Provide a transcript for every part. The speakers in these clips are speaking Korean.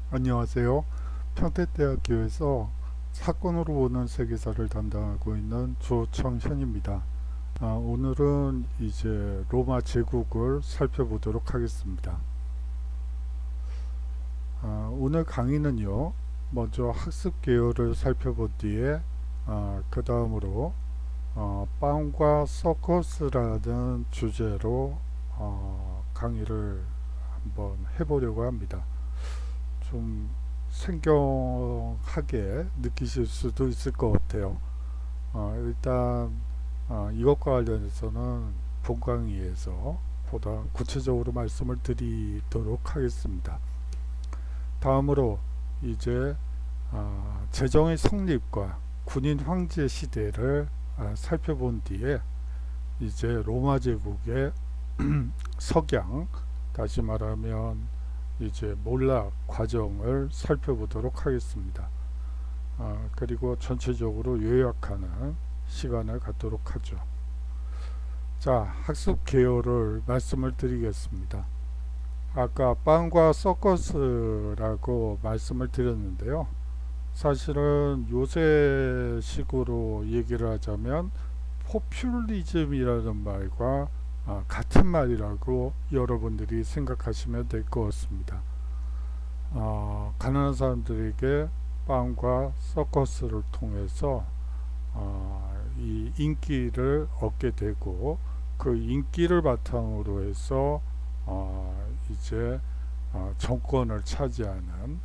안녕하세요. 평택대학교에서 사건으로 보는 세계사를 담당하고 있는 조청현입니다. 오늘은 이제 로마 제국을 살펴보도록 하겠습니다. 오늘 강의는요, 먼저 학습 개요를 살펴본 뒤에 그 다음으로 빵과 서커스라는 주제로 강의를 한번 해보려고 합니다. 좀 생경하게 느끼실 수도 있을 것 같아요. 일단 이것과 관련해서는 본 강의에서 보다 구체적으로 말씀을 드리도록 하겠습니다. 다음으로 이제 제정의 성립과 군인 황제 시대를 살펴본 뒤에 이제 로마 제국의 석양, 다시 말하면 이제 몰락 과정을 살펴보도록 하겠습니다. 그리고 전체적으로 요약하는 시간을 갖도록 하죠. 자, 학습 개요를 말씀을 드리겠습니다. 아까 빵과 서커스라고 말씀을 드렸는데요. 사실은 요새식으로 얘기를 하자면 포퓰리즘이라는 말과 같은 말이라고 여러분들이 생각하시면 될 것 같습니다. 가난한 사람들에게 빵과 서커스를 통해서 이 인기를 얻게 되고 그 인기를 바탕으로 해서 이제 정권을 차지하는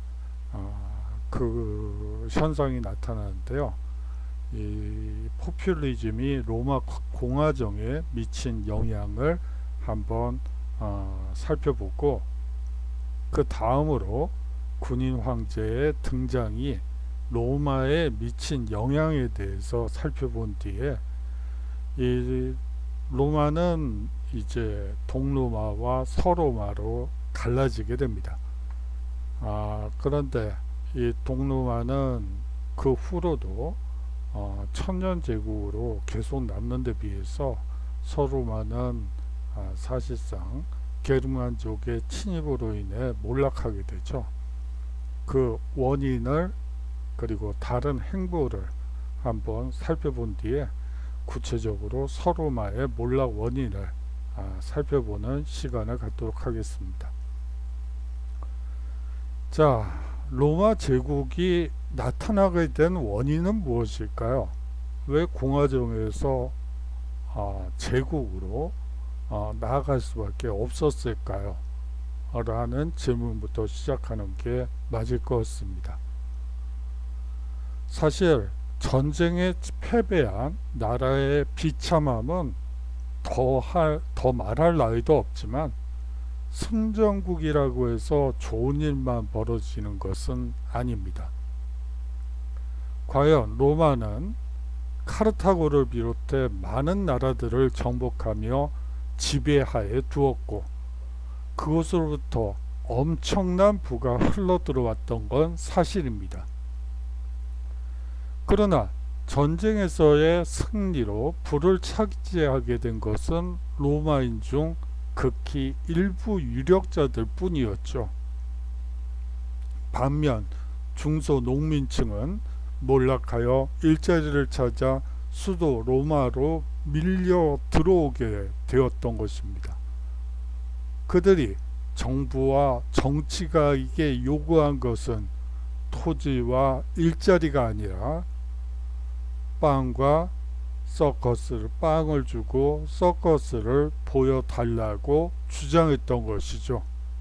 그 현상이 나타나는데요. 이 포퓰리즘이 로마 공화정에 미친 영향을 한번 살펴보고, 그 다음으로 군인 황제의 등장이 로마에 미친 영향에 대해서 살펴본 뒤에 이 로마는 이제 동로마와 서로마로 갈라지게 됩니다. 그런데 이 동로마는 그 후로도 천년제국으로 계속 남는 데 비해서 서로마는 사실상 게르만족의 침입으로 인해 몰락하게 되죠. 그 원인을 그리고 다른 행보를 한번 살펴본 뒤에 구체적으로 서로마의 몰락 원인을 살펴보는 시간을 갖도록 하겠습니다. 자, 로마 제국이 나타나게 된 원인은 무엇일까요? 왜 공화정에서 제국으로 나아갈 수밖에 없었을까요? 라는 질문부터 시작하는 게 맞을 것 같습니다. 사실 전쟁에 패배한 나라의 비참함은 더 말할 나위도 없지만, 승전국이라고 해서 좋은 일만 벌어지는 것은 아닙니다. 과연 로마는 카르타고를 비롯해 많은 나라들을 정복하며 지배하에 두었고, 그곳으로부터 엄청난 부가 흘러들어왔던 건 사실입니다. 그러나 전쟁에서의 승리로 부를 차지하게 된 것은 로마인 중 극히 일부 유력자들 뿐이었죠. 반면 중소농민층은 몰락하여 일자리를 찾아 수도 로마로 밀려 들어오게 되었던 것입니다. 그들이 정부와 정치가에게 요구한 것은 토지와 일자리가 아니라 빵을 주고 서커스를 보여달라고 주장했던 것이죠.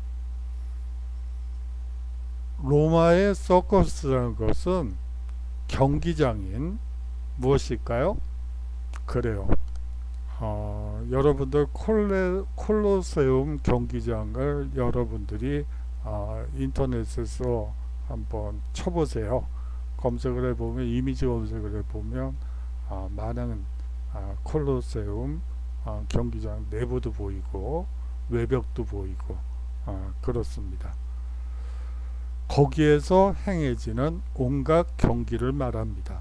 로마의 서커스라는 것은 경기장인 무엇일까요? 그래요. 여러분들 콜로세움 경기장을 여러분들이 인터넷에서 한번 쳐보세요. 검색을 해보면, 이미지 검색을 해보면 많은 콜로세움 경기장 내부도 보이고 외벽도 보이고 그렇습니다. 거기에서 행해지는 온갖 경기를 말합니다.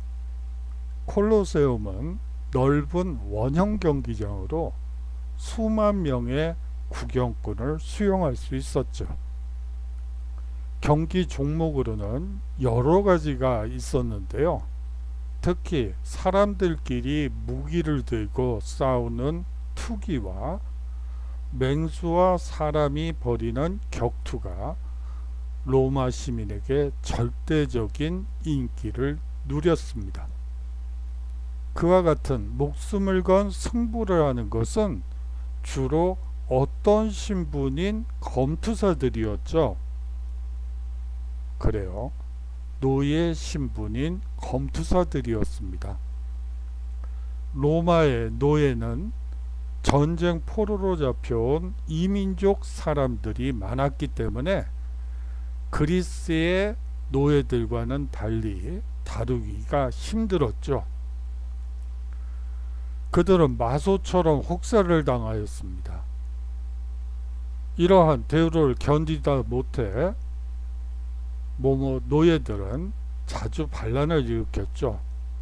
콜로세움은 넓은 원형 경기장으로 수만 명의 구경꾼을 수용할 수 있었죠. 경기 종목으로는 여러 가지가 있었는데요. 특히 사람들끼리 무기를 들고 싸우는 투기와 맹수와 사람이 벌이는 격투가 로마 시민에게 절대적인 인기를 누렸습니다. 그와 같은 목숨을 건 승부를 하는 것은 주로 어떤 신분인 검투사들이었죠. 그래요. 노예 신분인 검투사들이었습니다. 로마의 노예는 전쟁 포로로 잡혀온 이민족 사람들이 많았기 때문에 그리스의 노예들과는 달리 다루기가 힘들었죠. 그들은 마소처럼 혹사를 당하였습니다. 이러한 대우를 견디다 못해 노예들은 자주 반란을 일으켰죠.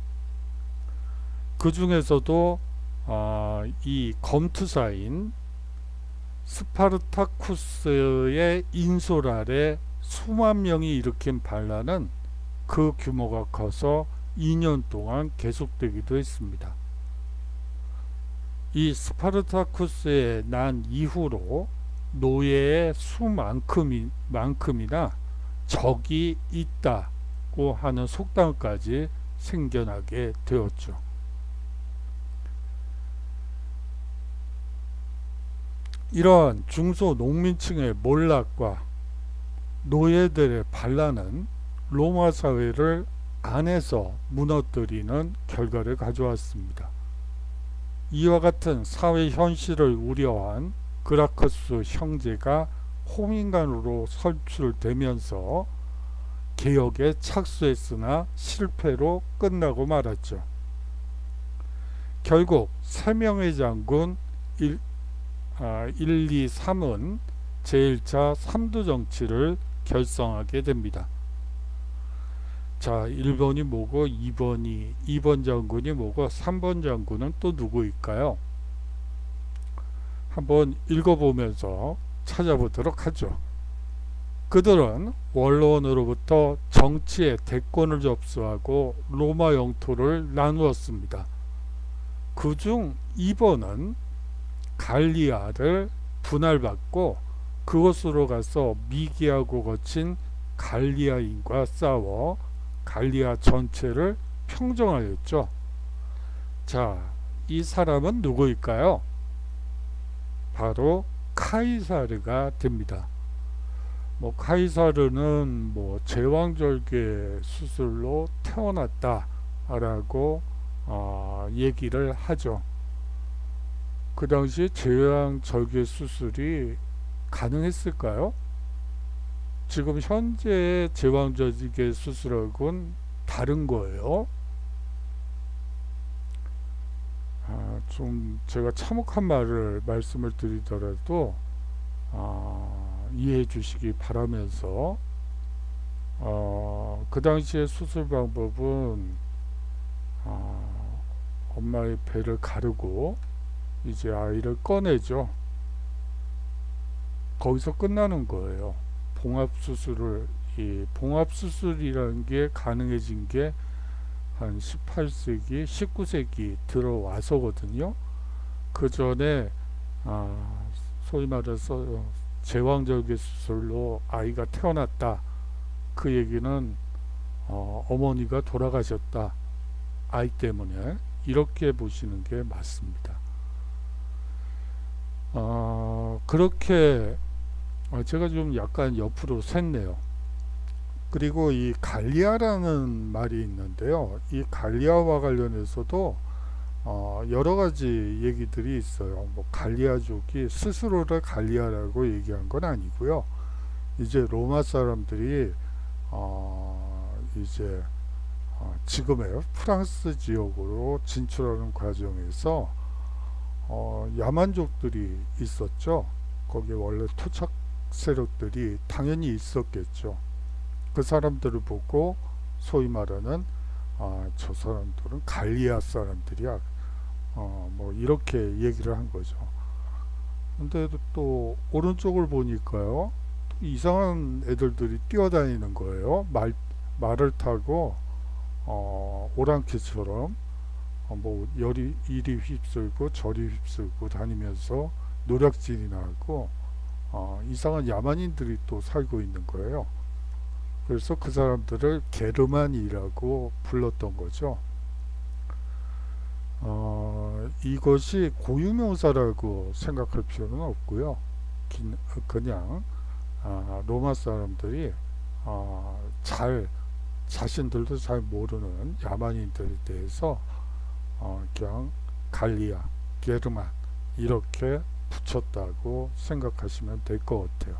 그 중에서도 이 검투사인 스파르타쿠스의 인솔 아래 수만 명이 일으킨 반란은 그 규모가 커서 2년 동안 계속되기도 했습니다. 이 스파르타쿠스의 난 이후로 노예의 수만큼이나 적이 있다고 하는 속담까지 생겨나게 되었죠. 이러한 중소농민층의 몰락과 노예들의 반란은 로마 사회를 안에서 무너뜨리는 결과를 가져왔습니다. 이와 같은 사회 현실을 우려한 그라커스 형제가 호민관으로 선출되면서 개혁에 착수했으나 실패로 끝나고 말았죠. 결국 3명의 장군 1, 2, 3은 제1차 3두 정치를 결성하게 됩니다. 자, 1번이 뭐고 2번 장군이 뭐고 3번 장군은 또 누구일까요? 한번 읽어보면서 찾아보도록 하죠. 그들은 원로원으로부터 정치의 대권을 접수하고 로마 영토를 나누었습니다. 그중 2번은 갈리아를 분할받고 그곳으로 가서 미기하고 거친 갈리아인과 싸워 갈리아 전체를 평정하였죠. 자, 이 사람은 누구일까요? 바로 카이사르가 됩니다. 카이사르는 제왕절개 수술로 태어났다라고 얘기를 하죠. 그 당시 제왕절개 수술이 가능했을까요? 지금 현재 제왕절개 수술하고는 다른 거예요. 좀 제가 참혹한 말씀을 드리더라도 이해해 주시기 바라면서 그 당시의 수술 방법은 엄마의 배를 가르고 이제 아이를 꺼내죠. 거기서 끝나는 거예요. 봉합수술이라는 게 가능해진 게 한 18세기, 19세기 들어와서거든요. 그 전에 소위 말해서 제왕절개 수술로 아이가 태어났다. 그 얘기는 어머니가 돌아가셨다. 아이 때문에. 이렇게 보시는 게 맞습니다. 그렇게 제가 좀 약간 옆으로 샜네요. 그리고 이 갈리아라는 말이 있는데요. 이 갈리아와 관련해서도 여러 가지 얘기들이 있어요. 갈리아족이 스스로를 갈리아라고 얘기한 건 아니고요. 이제 로마 사람들이 이제 지금의 프랑스 지역으로 진출하는 과정에서 야만족들이 있었죠. 거기에 원래 토착 세력들이 당연히 있었겠죠. 그 사람들을 보고 소위 말하는 저 사람들은 갈리아 사람들이야, 이렇게 얘기를 한 거죠. 근데 또 오른쪽을 보니까요, 이상한 애들들이 뛰어다니는 거예요. 말을 타고 오랑캐처럼 뭐 이리 휩쓸고 저리 휩쓸고 다니면서 노략질이나 하고 이상한 야만인들이 또 살고 있는 거예요. 그래서 그 사람들을 게르만이라고 불렀던 거죠. 이것이 고유명사라고 생각할 필요는 없고요. 그냥 로마 사람들이 자신들도 잘 모르는 야만인들에 대해서 그냥 갈리아, 게르만 이렇게 붙였다고 생각하시면 될 것 같아요.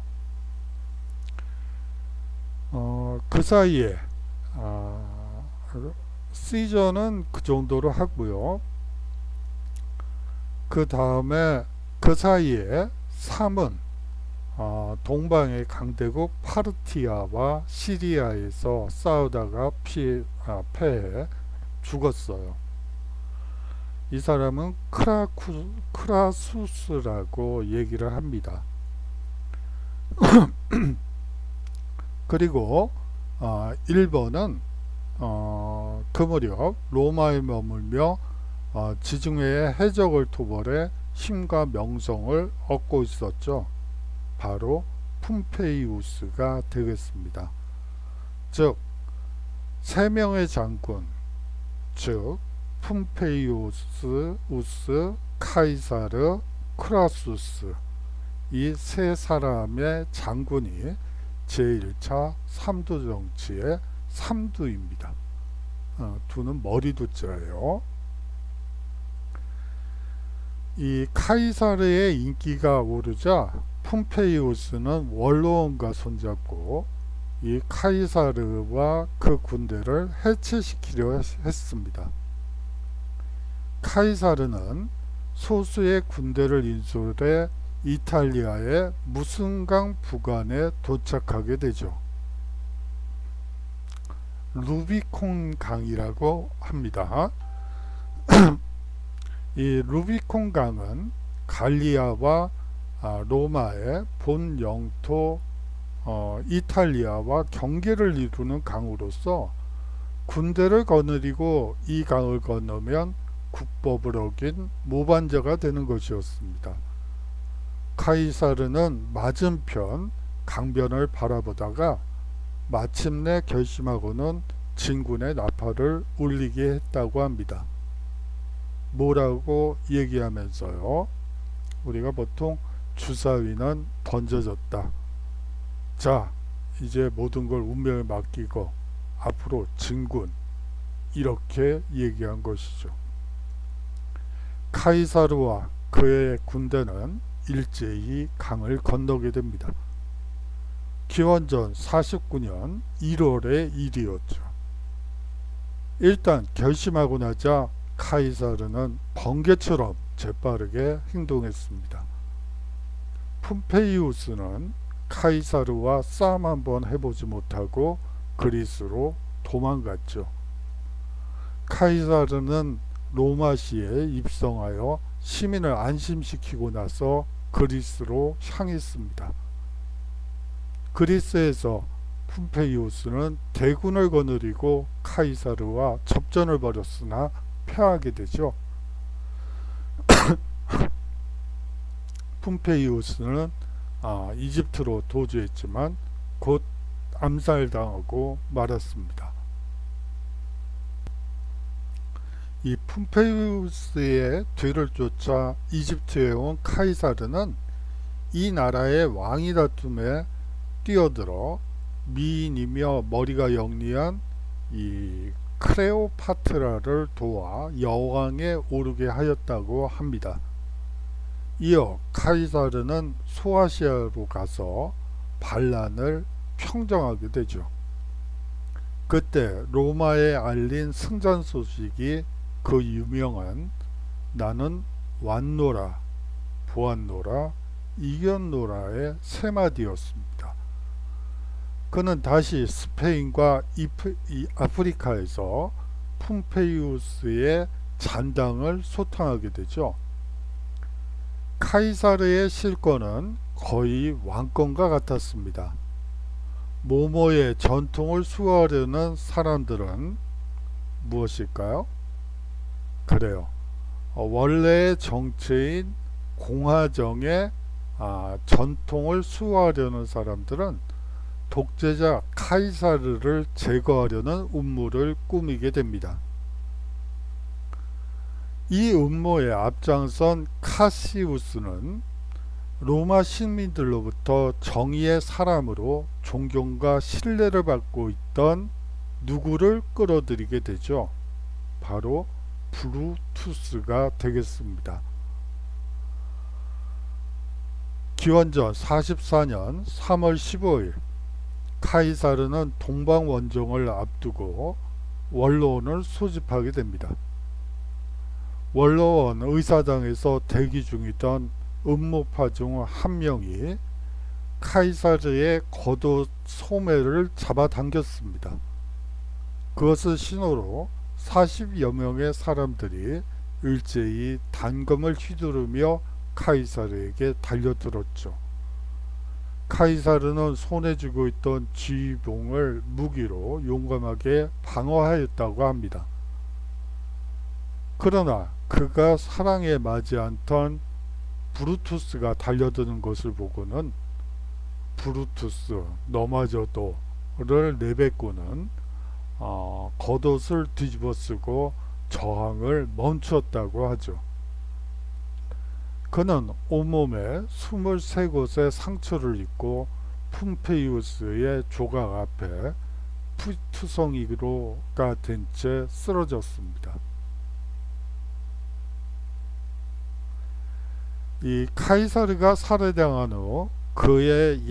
그 사이에 시저는 그 정도로 하고요. 그 다음에 그 사이에 3은 동방의 강대국 파르티아와 시리아에서 싸우다가 패해 죽었어요. 이 사람은 크라수스라고 얘기를 합니다. 그리고 1번은 그 무렵 로마에 머물며 지중해의 해적을 토벌해 힘과 명성을 얻고 있었죠. 바로 폼페이우스가 되겠습니다. 즉 3명의 장군, 즉 폼페이우스, 카이사르, 크라수스 이 3사람의 장군이 제1차 삼두 정치의 삼두입니다. 두는 머리두자예요. 이 카이사르의 인기가 오르자 폼페이우스는 원로원과 손잡고 이 카이사르와 그 군대를 해체시키려 했습니다. 카이사르는 소수의 군대를 인솔해 이탈리아의 무슨강 부근에 도착하게 되죠. 루비콘 강이라고 합니다. 이 루비콘 강은 갈리아와 로마의 본 영토 이탈리아와 경계를 이루는 강으로서 군대를 거느리고 이 강을 건너면 국법을 어긴 모반자가 되는 것이었습니다. 카이사르는 맞은편 강변을 바라보다가 마침내 결심하고는 진군의 나팔을 울리게 했다고 합니다. 뭐라고 얘기하면서요? 우리가 보통 주사위는 던져졌다. 자, 이제 모든 걸 운명에 맡기고 앞으로 진군, 이렇게 얘기한 것이죠. 카이사르와 그의 군대는 일제히 강을 건너게 됩니다. 기원전 49년 1월의 일이었죠. 일단 결심하고 나자 카이사르는 번개처럼 재빠르게 행동했습니다. 폼페이우스는 카이사르와 싸움 한번 해보지 못하고 그리스로 도망갔죠. 카이사르는 로마시에 입성하여 시민을 안심시키고 나서 그리스로 향했습니다. 그리스에서 폼페이우스는 대군을 거느리고 카이사르와 접전을 벌였으나 패하게 되죠. 폼페이우스는 이집트로 도주했지만 곧 암살당하고 말았습니다. 이 폼페이우스의 뒤를 쫓아 이집트에 온 카이사르는 이 나라의 왕위 다툼에 뛰어들어 미인이며 머리가 영리한 이 클레오파트라를 도와 여왕에 오르게 하였다고 합니다. 이어 카이사르는 소아시아로 가서 반란을 평정하게 되죠. 그때 로마에 알린 승전 소식이 그 유명한 나는 왔노라, 보았노라, 이겼노라의 세 마디였습니다. 그는 다시 스페인과 아프리카에서 폼페이우스의 잔당을 소탕하게 되죠. 카이사르의 실권은 거의 왕권과 같았습니다. 모모의 전통을 수호하려는 사람들은 무엇일까요? 그래요. 원래의 정체인 공화정의 전통을 수호하려는 사람들은 독재자 카이사르를 제거하려는 음모를 꾸미게 됩니다. 이 음모에 앞장선 카시우스는 로마 시민들로부터 정의의 사람으로 존경과 신뢰를 받고 있던 누구를 끌어들이게 되죠. 바로 브루투스가 되겠습니다. 기원전 44년 3월 15일 카이사르는 동방원정을 앞두고 원로원을 소집하게 됩니다. 원로원 의사당에서 대기 중이던 음모파 중 한 명이 카이사르의 겉옷 소매를 잡아당겼습니다. 그것을 신호로 40여 명의 사람들이 일제히 단검을 휘두르며 카이사르에게 달려들었죠. 카이사르는 손에 쥐고 있던 쥐봉을 무기로 용감하게 방어하였다고 합니다. 그러나 그가 사랑에 맞지 않던 브루투스가 달려드는 것을 보고는 브루투스 너마저도를 내뱉고는 겉옷을 뒤집어 쓰고 저항을 멈췄다고 하죠. 그는 온몸에 23곳의 상처를 입고 폼페이우스의 조각 앞에 투성이가 된 채 쓰러졌습니다. 이 카이사르가 살해당한 후 그의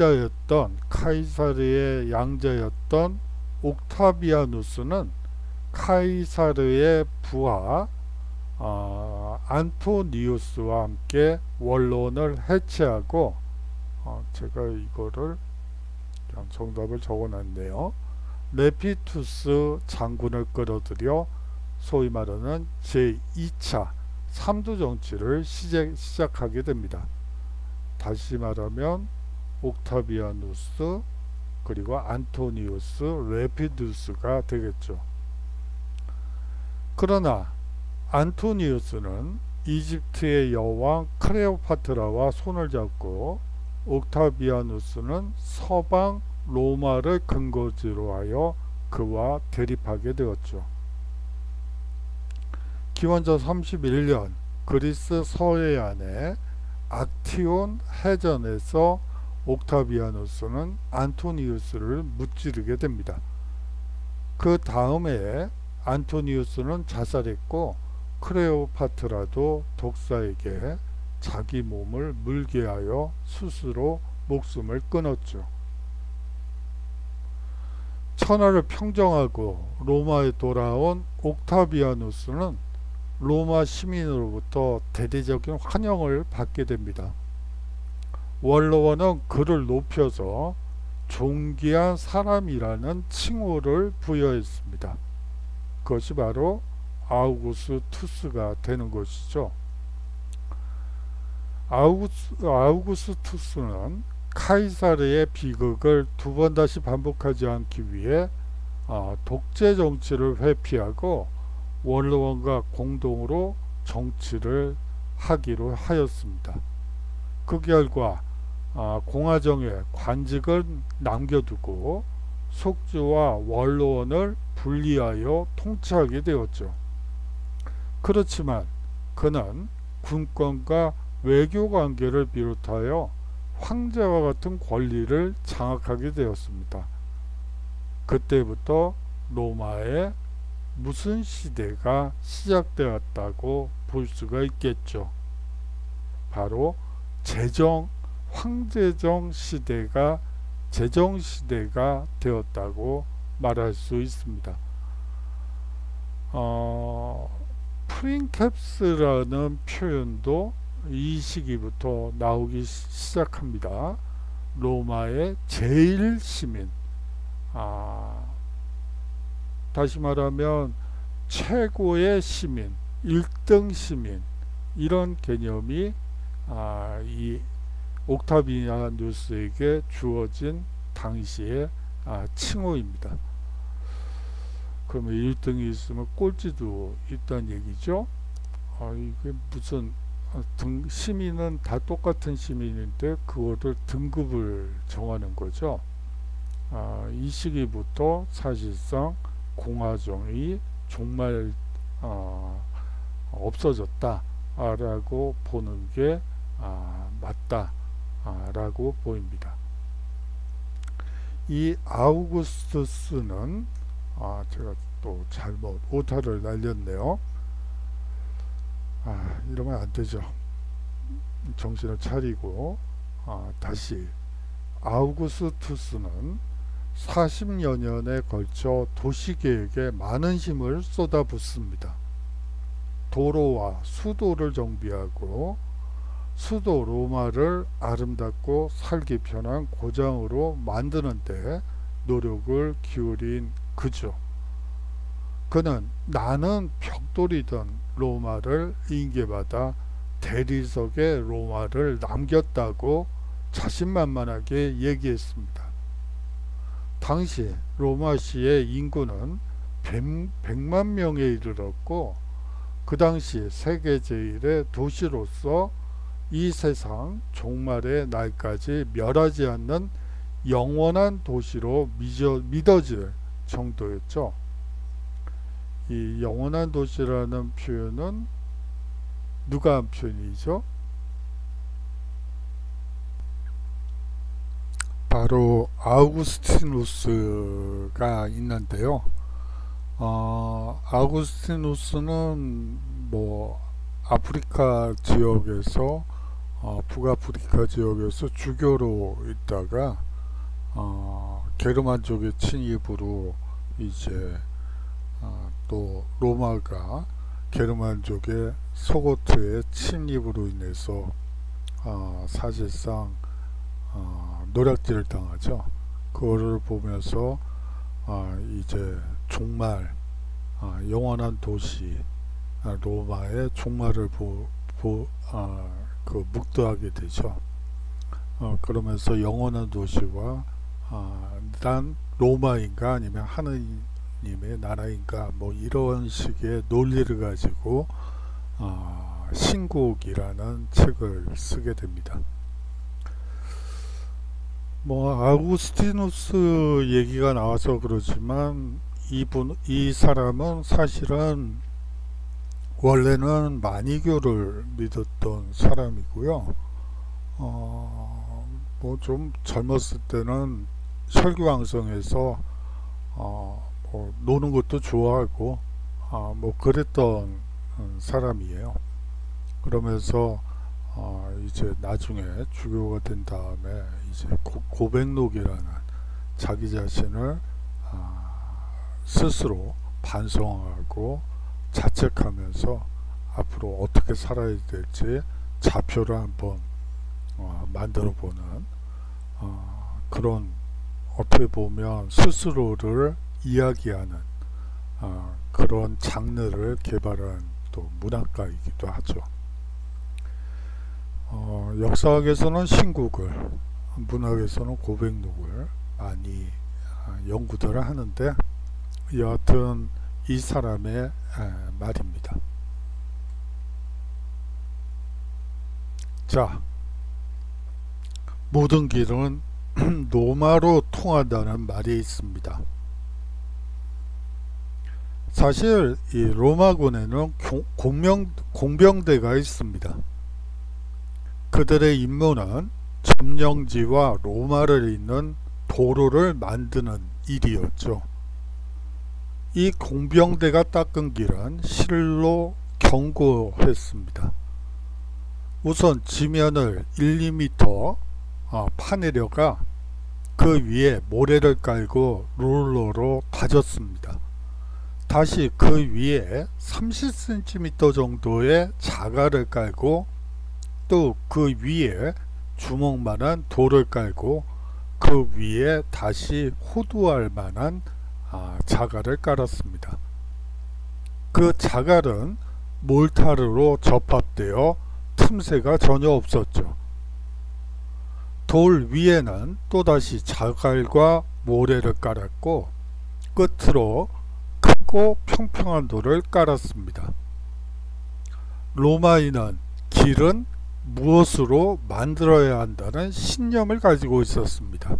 카이사르의 양자였던 옥타비아누스는 카이사르의 부하 안토니우스와 함께 원로원을 해체하고 제가 이거를 그냥 정답을 적어놨네요. 레피투스 장군을 끌어들여 소위 말하는 제2차 삼두정치를 시작하게 됩니다. 다시 말하면 옥타비아누스 그리고 안토니우스 레피두스가 되겠죠. 그러나 안토니우스는 이집트의 여왕 클레오파트라와 손을 잡고 옥타비아누스는 서방 로마를 근거지로 하여 그와 대립하게 되었죠. 기원전 31년 그리스 서해안의 악티온 해전에서 옥타비아누스는 안토니우스를 무찌르게 됩니다. 그 다음에 안토니우스는 자살했고 클레오파트라도 독사에게 자기 몸을 물게 하여 스스로 목숨을 끊었죠. 천하를 평정하고 로마에 돌아온 옥타비아누스는 로마 시민으로부터 대대적인 환영을 받게 됩니다. 원로원은 그를 높여서 존귀한 사람이라는 칭호를 부여했습니다. 그것이 바로 아우구스투스가 되는 것이죠. 아우구스투스는 카이사르의 비극을 두 번 다시 반복하지 않기 위해 독재 정치를 회피하고 원로원과 공동으로 정치를 하기로 하였습니다. 그 결과 공화정에 관직을 남겨두고 속주와 원로원을 분리하여 통치하게 되었죠. 그렇지만 그는 군권과 외교관계를 비롯하여 황제와 같은 권리를 장악하게 되었습니다. 그때부터 로마의 무슨 시대가 시작되었다고 볼 수가 있겠죠. 바로 황제정 시대가 제정시대가 되었다고 말할 수 있습니다. 프린캡스라는 표현도 이 시기부터 나오기 시작합니다. 로마의 제일 시민, 다시 말하면 최고의 시민, 1등 시민, 이런 개념이 이 옥타비아누스에게 주어진 당시의 칭호입니다. 그러면 1등이 있으면 꼴찌도 있다는 얘기죠. 이게 무슨 시민은 다 똑같은 시민인데 그거를 등급을 정하는 거죠. 이 시기부터 사실상 공화정이 정말 없어졌다 라고 보는 게 맞다 라고 보입니다. 이 아우구스투스는 제가 또 잘못 오타를 날렸네요. 이러면 안 되죠. 정신을 차리고 다시 아우구스투스는 40여 년에 걸쳐 도시계획에 많은 힘을 쏟아붓습니다. 도로와 수도를 정비하고 수도 로마를 아름답고 살기 편한 고장으로 만드는 데 노력을 기울인 그죠. 그는 나는 벽돌이던 로마를 인계받아 대리석에 로마를 남겼다고 자신만만하게 얘기했습니다. 당시 로마시의 인구는 100만 명에 이르렀고 그 당시 세계 제1의 도시로서 이 세상 종말의 날까지 멸하지 않는 영원한 도시로 믿어질 정도였죠. 이 영원한 도시라는 표현은 누가 한 표현이죠? 바로 아우구스티누스가 있는데요. 아우구스티누스는 뭐 아프리카 지역에서 북아프리카 지역에서 주교로 있다가 게르만족의 침입으로 이제 또 로마가 게르만족의 소고트의 침입으로 인해서 사실상 노략질을 당하죠. 그거를 보면서 이제 종말, 영원한 도시 로마의 종말을 묵도하게 되죠. 그러면서 영원한 도시와 난 로마인가 아니면 하느님의 나라인가 뭐 이런 식의 논리를 가지고 신국이라는 책을 쓰게 됩니다. 뭐 아우구스티누스 얘기가 나와서 그렇지만 이 사람은 사실은 원래는 마니교를 믿었던 사람이고요. 뭐 좀 젊었을 때는 혈기왕성해서 뭐 노는 것도 좋아하고 뭐 그랬던 사람이에요. 그러면서 이제 나중에 주교가 된 다음에 이제 고백록이라는 자기 자신을 스스로 반성하고 자책하면서 앞으로 어떻게 살아야 될지 좌표를 한번 만들어 보는 그런 어떻게 보면 스스로를 이야기하는 그런 장르를 개발한 또 문학가이기도 하죠. 역사학에서는 신국을, 문학에서는 고백록을 많이 연구들을 하는데 여하튼 이 사람의 말입니다. 자, 모든 길은 로마로 통한다는 말이 있습니다. 사실 이 로마군에는 공병대가 있습니다. 그들의 임무는 점령지와 로마를 잇는 도로를 만드는 일이었죠. 이 공병대가 닦은 길은 실로 견고했습니다. 우선 지면을 1, 2m 파내려가 그 위에 모래를 깔고 롤러로 다졌습니다. 다시 그 위에 30cm 정도의 자갈을 깔고 또 그 위에 주먹만한 돌을 깔고 그 위에 다시 호두알 만한 자갈을 깔았습니다. 그 자갈은 몰타르로 접합되어 틈새가 전혀 없었죠. 돌 위에는 또다시 자갈과 모래를 깔았고 끝으로 크고 평평한 돌을 깔았습니다. 로마인은 길은 무엇으로 만들어야 한다는 신념을 가지고 있었습니다.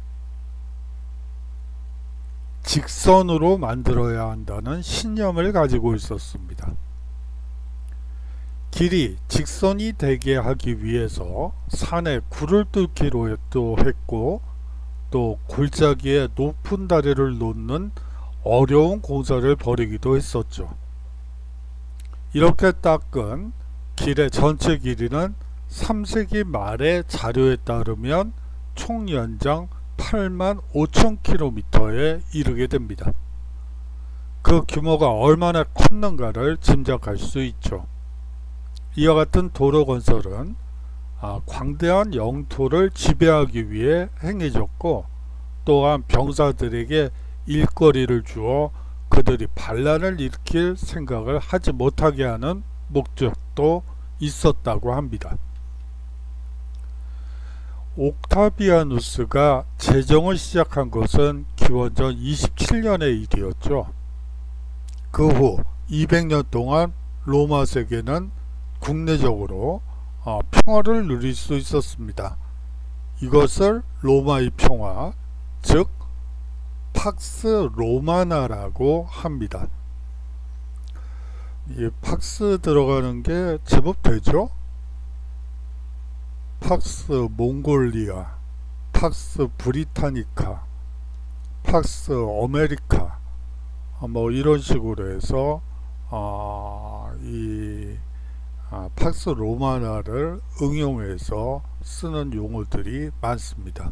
직선으로 만들어야 한다는 신념을 가지고 있었습니다. 길이 직선이 되게 하기 위해서 산에 굴을 뚫기로 또 했고 또 골짜기에 높은 다리를 놓는 어려운 공사를 벌이기도 했었죠. 이렇게 닦은 길의 전체 길이는 3세기 말의 자료에 따르면 총 연장 85,000km에 이르게 됩니다. 그 규모가 얼마나 컸는가를 짐작할 수 있죠. 이와 같은 도로 건설은 광대한 영토를 지배하기 위해 행해졌고 또한 병사들에게 일거리를 주어 그들이 반란을 일으킬 생각을 하지 못하게 하는 목적도 있었다고 합니다. 옥타비아누스가 제정을 시작한 것은 기원전 27년의 일이었죠. 그 후 200년 동안 로마 세계는 국내적으로 평화를 누릴 수 있었습니다. 이것을 로마의 평화, 즉 팍스 로마나라고 합니다. 이 팍스 들어가는 게 제법 되죠? 팍스 몽골리아, 팍스 브리타니카, 팍스 아메리카 뭐 이런 식으로 해서 팍스 로마나를 응용해서 쓰는 용어들이 많습니다.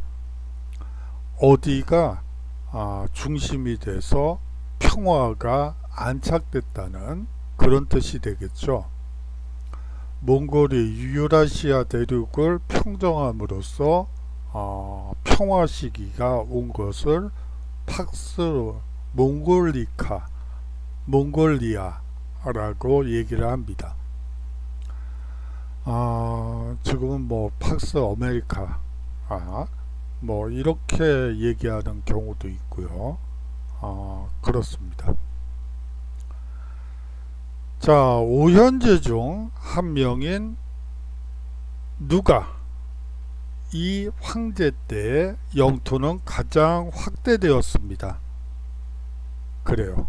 어디가 중심이 돼서 평화가 안착됐다는 그런 뜻이 되겠죠. 몽골이 유라시아 대륙을 평정함으로써 평화 시기가 온 것을 팍스 몽골리아라고 얘기를 합니다. 지금은 뭐 팍스 아메리카 뭐 이렇게 얘기하는 경우도 있고요. 그렇습니다. 자, 오현제 중 한 명인 누가 이 황제 때 영토는 가장 확대되었습니다. 그래요.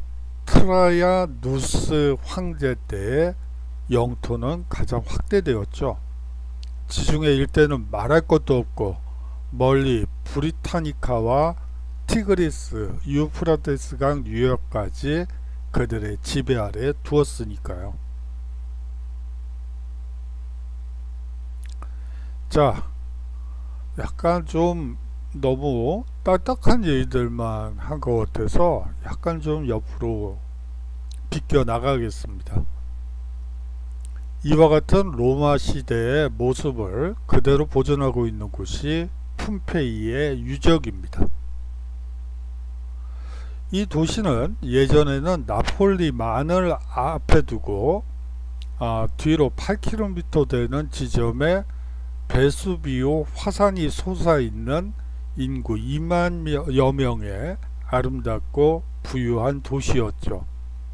트라야누스 황제 때 영토는 가장 확대되었죠. 지중해 일대는 말할 것도 없고 멀리 브리타니카와 티그리스, 유프라테스강 유역까지 그들의 지배 아래 두었으니까요. 자, 약간 좀 너무 딱딱한 얘기들만 한 것 같아서 약간 좀 옆으로 비껴 나가겠습니다. 이와 같은 로마 시대의 모습을 그대로 보존하고 있는 곳이 폼페이의 유적입니다. 이 도시는 예전에는 나폴리만을 앞에 두고 뒤로 8km 되는 지점에 베수비오 화산이 솟아있는 인구 2만여 명의 아름답고 부유한 도시였죠.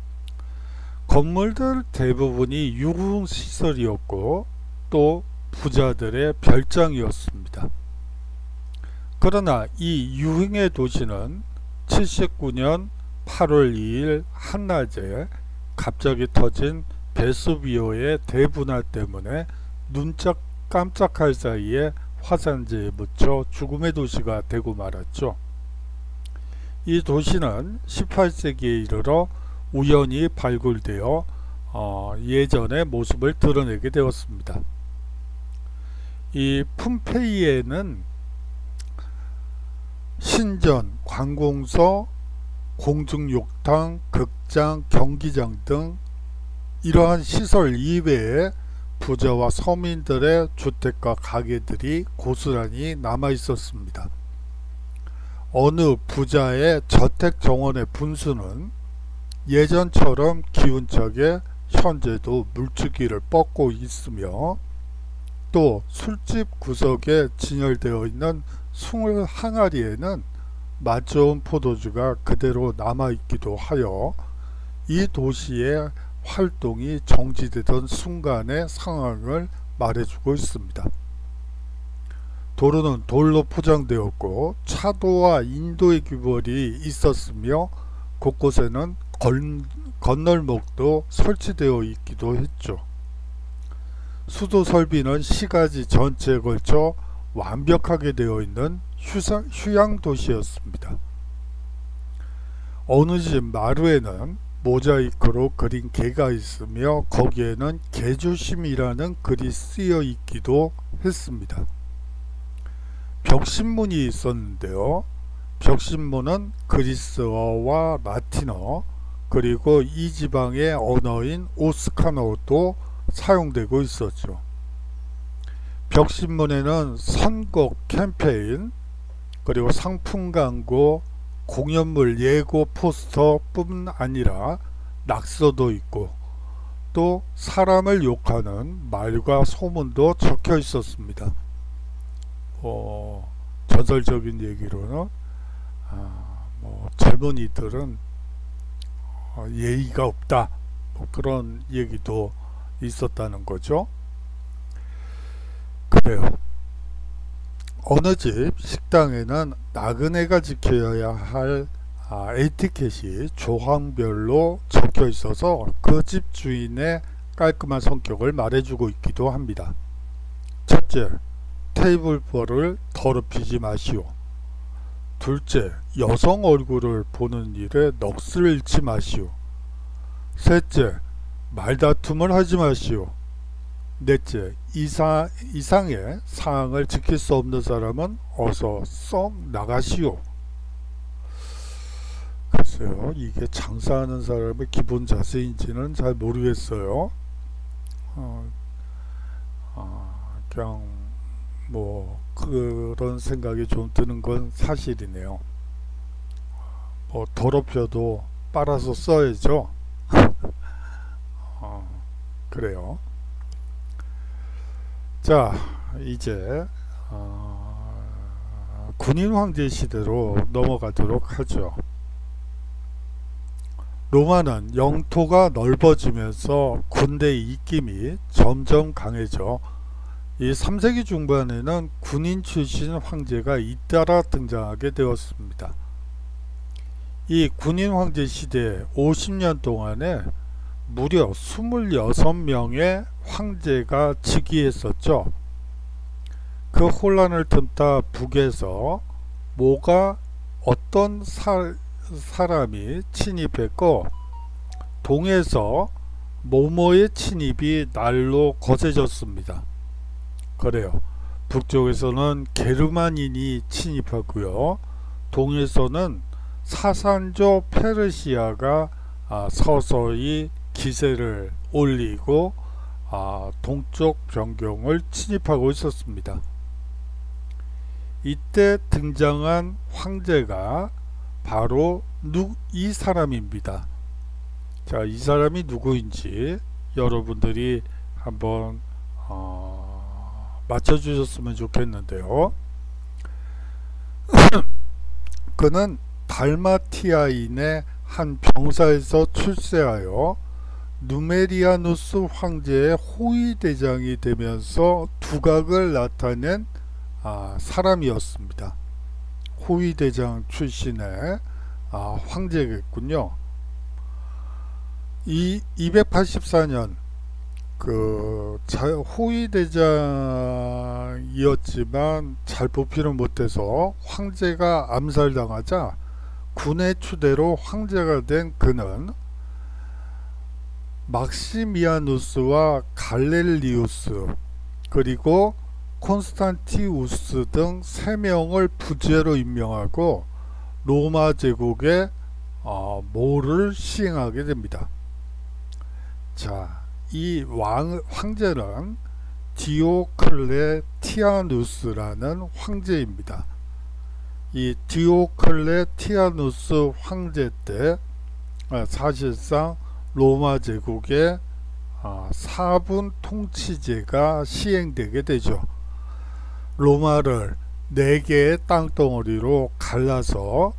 건물들 대부분이 유흥시설이었고 또 부자들의 별장이었습니다. 그러나 이 유흥의 도시는 79년 8월 2일 한낮에 갑자기 터진 베수비오의 대분화 때문에 눈짝 깜짝할 사이에 화산재에 묻혀 죽음의 도시가 되고 말았죠. 이 도시는 18세기에 이르러 우연히 발굴되어 예전의 모습을 드러내게 되었습니다. 이 폼페이에는 신전, 관공서, 공중욕탕, 극장, 경기장 등 이러한 시설 이외에 부자와 서민들의 주택과 가게들이 고스란히 남아 있었습니다. 어느 부자의 저택 정원의 분수는 예전처럼 기운차게 현재도 물주기를 뻗고 있으며 또 술집 구석에 진열되어 있는 술 항아리에는 맛 좋은 포도주가 그대로 남아있기도 하여 이 도시의 활동이 정지되던 순간의 상황을 말해주고 있습니다. 도로는 돌로 포장되었고 차도와 인도의 규벌이 있었으며 곳곳에는 건널목도 설치되어 있기도 했죠. 수도 설비는 시가지 전체에 걸쳐 완벽하게 되어 있는 휴양 도시였습니다. 어느 집 마루에는 모자이크로 그린 개가 있으며 거기에는 개조심이라는 글이 쓰여 있기도 했습니다. 벽신문이 있었는데요. 벽신문은 그리스어와 라틴어 그리고 이 지방의 언어인 오스카노도 사용되고 있었죠. 벽신문에는 선거 캠페인 그리고 상품 광고 공연물 예고 포스터 뿐 아니라 낙서도 있고 또 사람을 욕하는 말과 소문도 적혀 있었습니다. 전설적인 얘기로는 젊은이들은 예의가 없다 그런 얘기도 있었다는 거죠. 그래요. 어느 집 식당에는 나그네가 지켜야 할 에티켓이 조항별로 적혀 있어서 그 집 주인의 깔끔한 성격을 말해주고 있기도 합니다. 첫째, 테이블보를 더럽히지 마시오. 둘째, 여성 얼굴을 보는 일에 넋을 잃지 마시오. 셋째, 말다툼을 하지 마시오. 넷째, 이상의 사항을 지킬 수 없는 사람은 어서 썩 나가시오. 글쎄요, 이게 장사하는 사람의 기본 자세인지는 잘 모르겠어요. 그냥 뭐 그런 생각이 좀 드는 건 사실이네요. 더럽혀도 빨아서 써야죠. 그래요. 자, 이제 군인 황제 시대로 넘어가도록 하죠. 로마는 영토가 넓어지면서 군대의 입김이 점점 강해져 이 3세기 중반에는 군인 출신 황제가 잇따라 등장하게 되었습니다. 이 군인 황제 시대 50년 동안에 무려 26명의 황제가 즉위했었죠. 그 혼란을 틈타 북에서 어떤 사람이 침입했고 동에서 모모의 침입이 날로 거세졌습니다. 그래요. 북쪽에서는 게르만인이 침입하고요. 동에서는 사산조 페르시아가 서서히 기세를 올리고 동쪽 변경을 침입하고 있었습니다. 이때 등장한 황제가 바로 이 사람입니다. 자, 이 사람이 누구인지 여러분들이 한번 맞춰주셨으면 좋겠는데요. 그는 달마티아인의 한 병사에서 출세하여 누메리아누스 황제의 호위대장이 되면서 두각을 나타낸 사람이었습니다. 호위대장 출신의 황제겠군요. 284년 호위대장이었지만 잘 뽑히는 못해서 황제가 암살당하자 군의 추대로 황제가 된 그는 막시미아누스와 갈렐리우스 그리고 콘스탄티우스 등 3명을 부제로 임명하고 로마 제국의 모를 시행하게 됩니다. 자, 이 황제는 디오클레티아누스라는 황제입니다. 이 디오클레티아누스 황제 때 사실상 로마 제국의 사분 통치제가 시행되게 되죠. 로마를 4개의 땅덩어리로 갈라서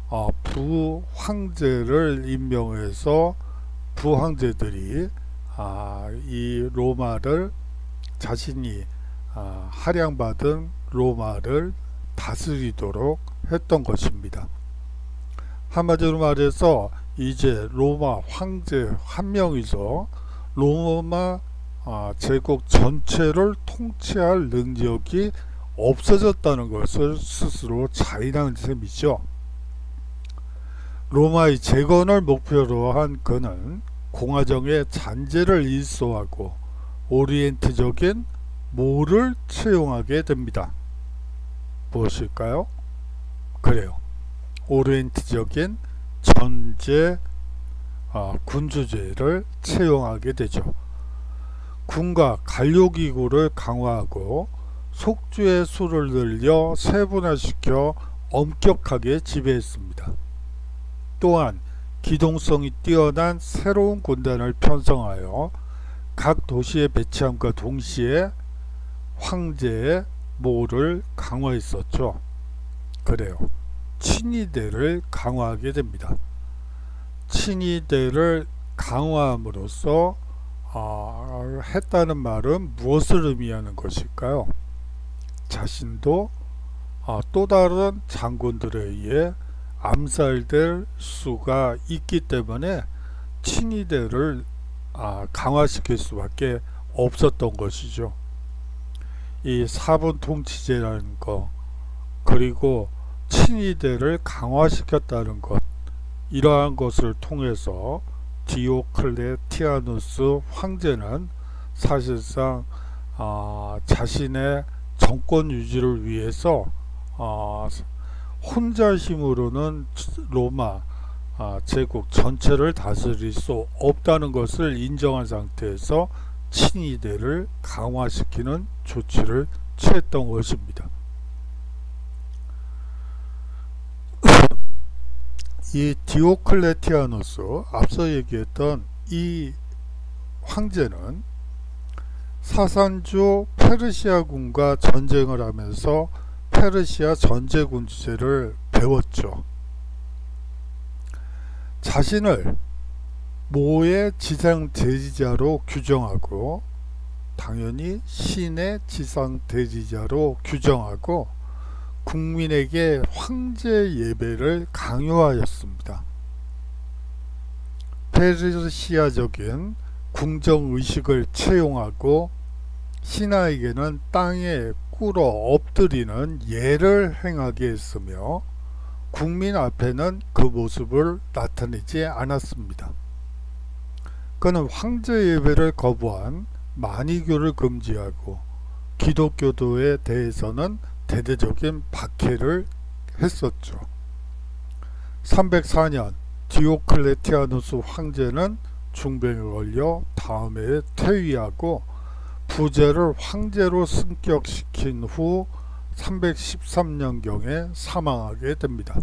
부황제를 임명해서 부황제들이 이 로마를 자신이 할양받은 로마를 다스리도록 했던 것입니다. 한마디로 말해서 이제 로마 황제 한 명이서 로마 제국 전체를 통치할 능력이 없어졌다는 것을 스스로 자인한 셈이죠. 로마의 재건을 목표로 한 그는 공화정의 잔재를 일소하고 오리엔트적인 모를 채용하게 됩니다. 무엇일까요? 그래요. 오리엔트적인 전제 군주제를 채용하게 되죠. 군과 관료기구를 강화하고 속주의 수를 늘려 세분화시켜 엄격하게 지배했습니다. 또한 기동성이 뛰어난 새로운 군단을 편성하여 각 도시에 배치함과 동시에 황제의 모를 강화했었죠. 그래요. 친위대를 강화하게 됩니다. 친위대를 강화함으로써 했다는 말은 무엇을 의미하는 것일까요? 자신도 또 다른 장군들에 의해 암살될 수가 있기 때문에 친위대를 강화시킬 수밖에 없었던 것이죠. 이 사분 통치제라는 것, 그리고 친위대를 강화시켰다는 것, 이러한 것을 통해서 디오클레티아누스 황제는 사실상 자신의 정권 유지를 위해서 혼자 힘으로는 로마 제국 전체를 다스릴 수 없다는 것을 인정한 상태에서 친위대를 강화시키는 조치를 취했던 것입니다. 이 디오클레티아누스, 앞서 얘기했던 이 황제는 사산주 페르시아군과 전쟁을 하면서 페르시아 전제군주제를 배웠죠. 자신을 모의 지상 대지자로 규정하고, 당연히 신의 지상 대지자로 규정하고, 국민에게 황제 예배를 강요하였습니다. 페르시아적인 궁정의식을 채용하고 신하에게는 땅에 꿇어 엎드리는 예를 행하게 했으며 국민 앞에는 그 모습을 나타내지 않았습니다. 그는 황제 예배를 거부한 만이교를 금지하고 기독교도에 대해서는 대대적인 박해를 했었죠. 304년 디오클레티아누스 황제는 중병에 걸려 다음에 퇴위하고 부제를 황제로 승격시킨 후 313년경에 사망하게 됩니다.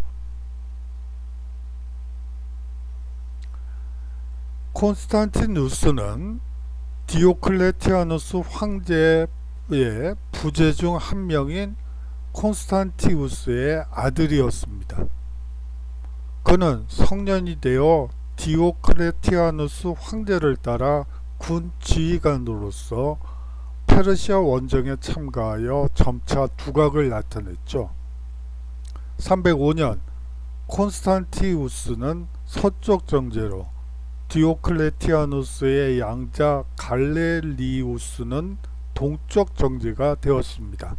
콘스탄티누스는 디오클레티아누스 황제의 부제 중 한 명인 콘스탄티우스의 아들이었습니다. 그는 성년이 되어 디오클레티아누스 황제를 따라 군 지휘관으로서 페르시아 원정에 참가하여 점차 두각을 나타냈죠. 305년 콘스탄티우스는 서쪽 정제로, 디오클레티아누스의 양자 갈레리우스는 동쪽 정제가 되었습니다.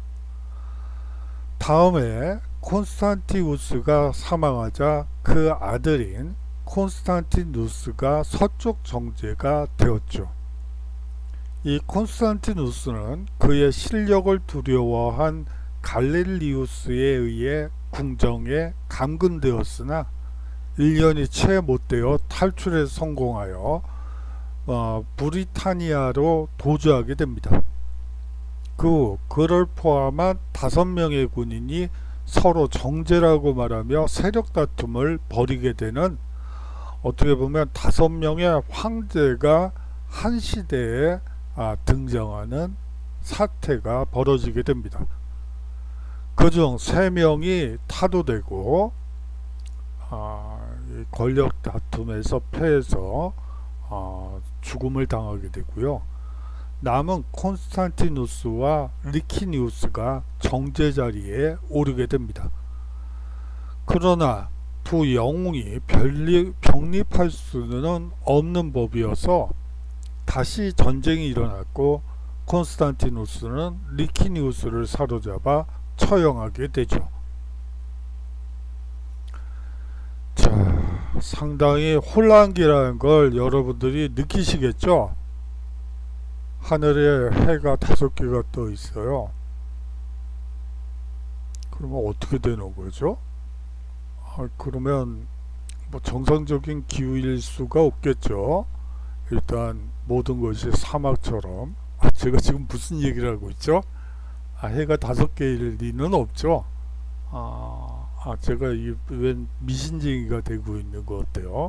다음에 콘스탄티우스가 사망하자 그 아들인 콘스탄티누스가 서쪽 정제가 되었죠. 이 콘스탄티누스는 그의 실력을 두려워한 갈렐리우스에 의해 궁정에 감금되었으나 1년이 채 못되어 탈출에 성공하여 브리타니아로 도주하게 됩니다. 그 후 그를 포함한 5명의 군인이 서로 정제라고 말하며 세력 다툼을 벌이게 되는, 어떻게 보면 5명의 황제가 한 시대에 등장하는 사태가 벌어지게 됩니다. 그중 3명이 타도되고 권력 다툼에서 패해서 죽음을 당하게 되고요. 남은 콘스탄티누스와 리키니우스가 정제 자리에 오르게 됩니다. 그러나 두 영웅이 병립할 수는 없는 법이어서 다시 전쟁이 일어났고 콘스탄티누스는 리키니우스를 사로잡아 처형하게 되죠. 자, 상당히 혼란기라는 걸 여러분들이 느끼시겠죠? 하늘에 해가 5개가 떠 있어요. 그러면 어떻게 되는 거죠? 그러면 뭐 정상적인 기후일 수가 없겠죠. 일단 모든 것이 사막처럼. 제가 지금 무슨 얘기를 하고 있죠? 해가 5개일 리는 없죠. 제가 웬 미신쟁이가 되고 있는 것 같아요.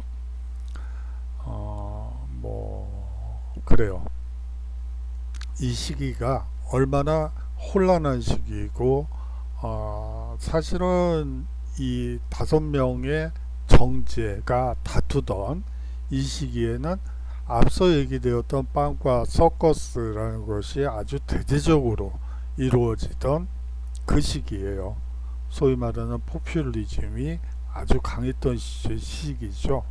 뭐 그래요. 이 시기가 얼마나 혼란한 시기이고 사실은 이 5명의 정제가 다투던 이 시기에는 앞서 얘기되었던 빵과 서커스라는 것이 아주 대대적으로 이루어지던 그 시기예요. 소위 말하는 포퓰리즘이 아주 강했던 시기죠.